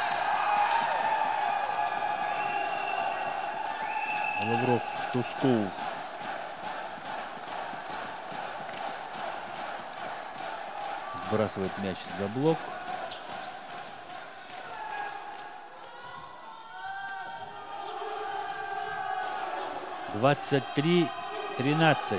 Лавров Тускул. Сбрасывает мяч за блок. двадцать три тринадцать.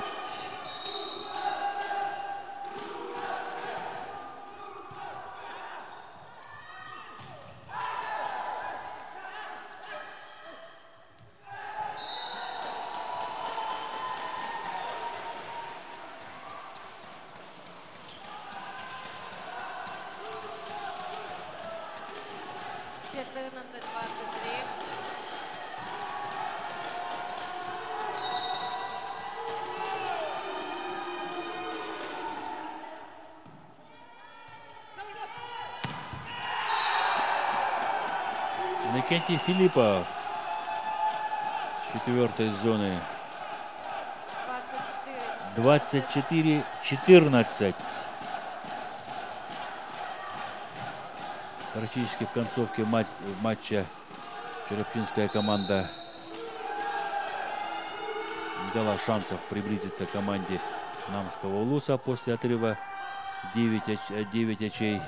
четырнадцать двадцать три. Иннокентий Филиппов с четвертой зоны. двадцать четыре четырнадцать. Практически в концовке матч, матча черепчинская команда не дала шансов приблизиться к команде Намского Улуса после отрыва девять очей.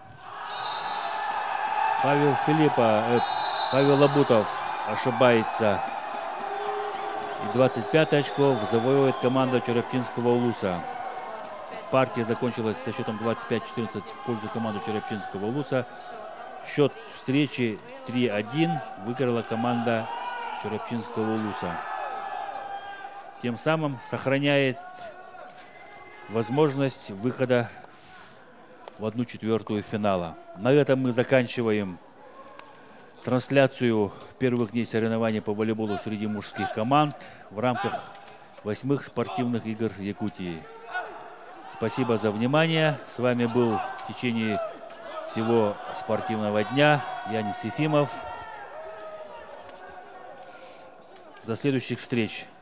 Павел Филиппа, э, Павел Лабутов ошибается. И двадцать пять очков завоевывает команда Черепчинского Улуса. Партия закончилась со счетом двадцать пять четырнадцать в пользу команды Черепчинского Улуса. Счет встречи три один выиграла команда Черепчинского Улуса. Тем самым сохраняет возможность выхода в одну четвертую финала. На этом мы заканчиваем трансляцию первых дней соревнований по волейболу среди мужских команд в рамках восьмых спортивных игр Якутии. Спасибо за внимание. С вами был в течение всего спортивного дня Янис Ефимов. До следующих встреч.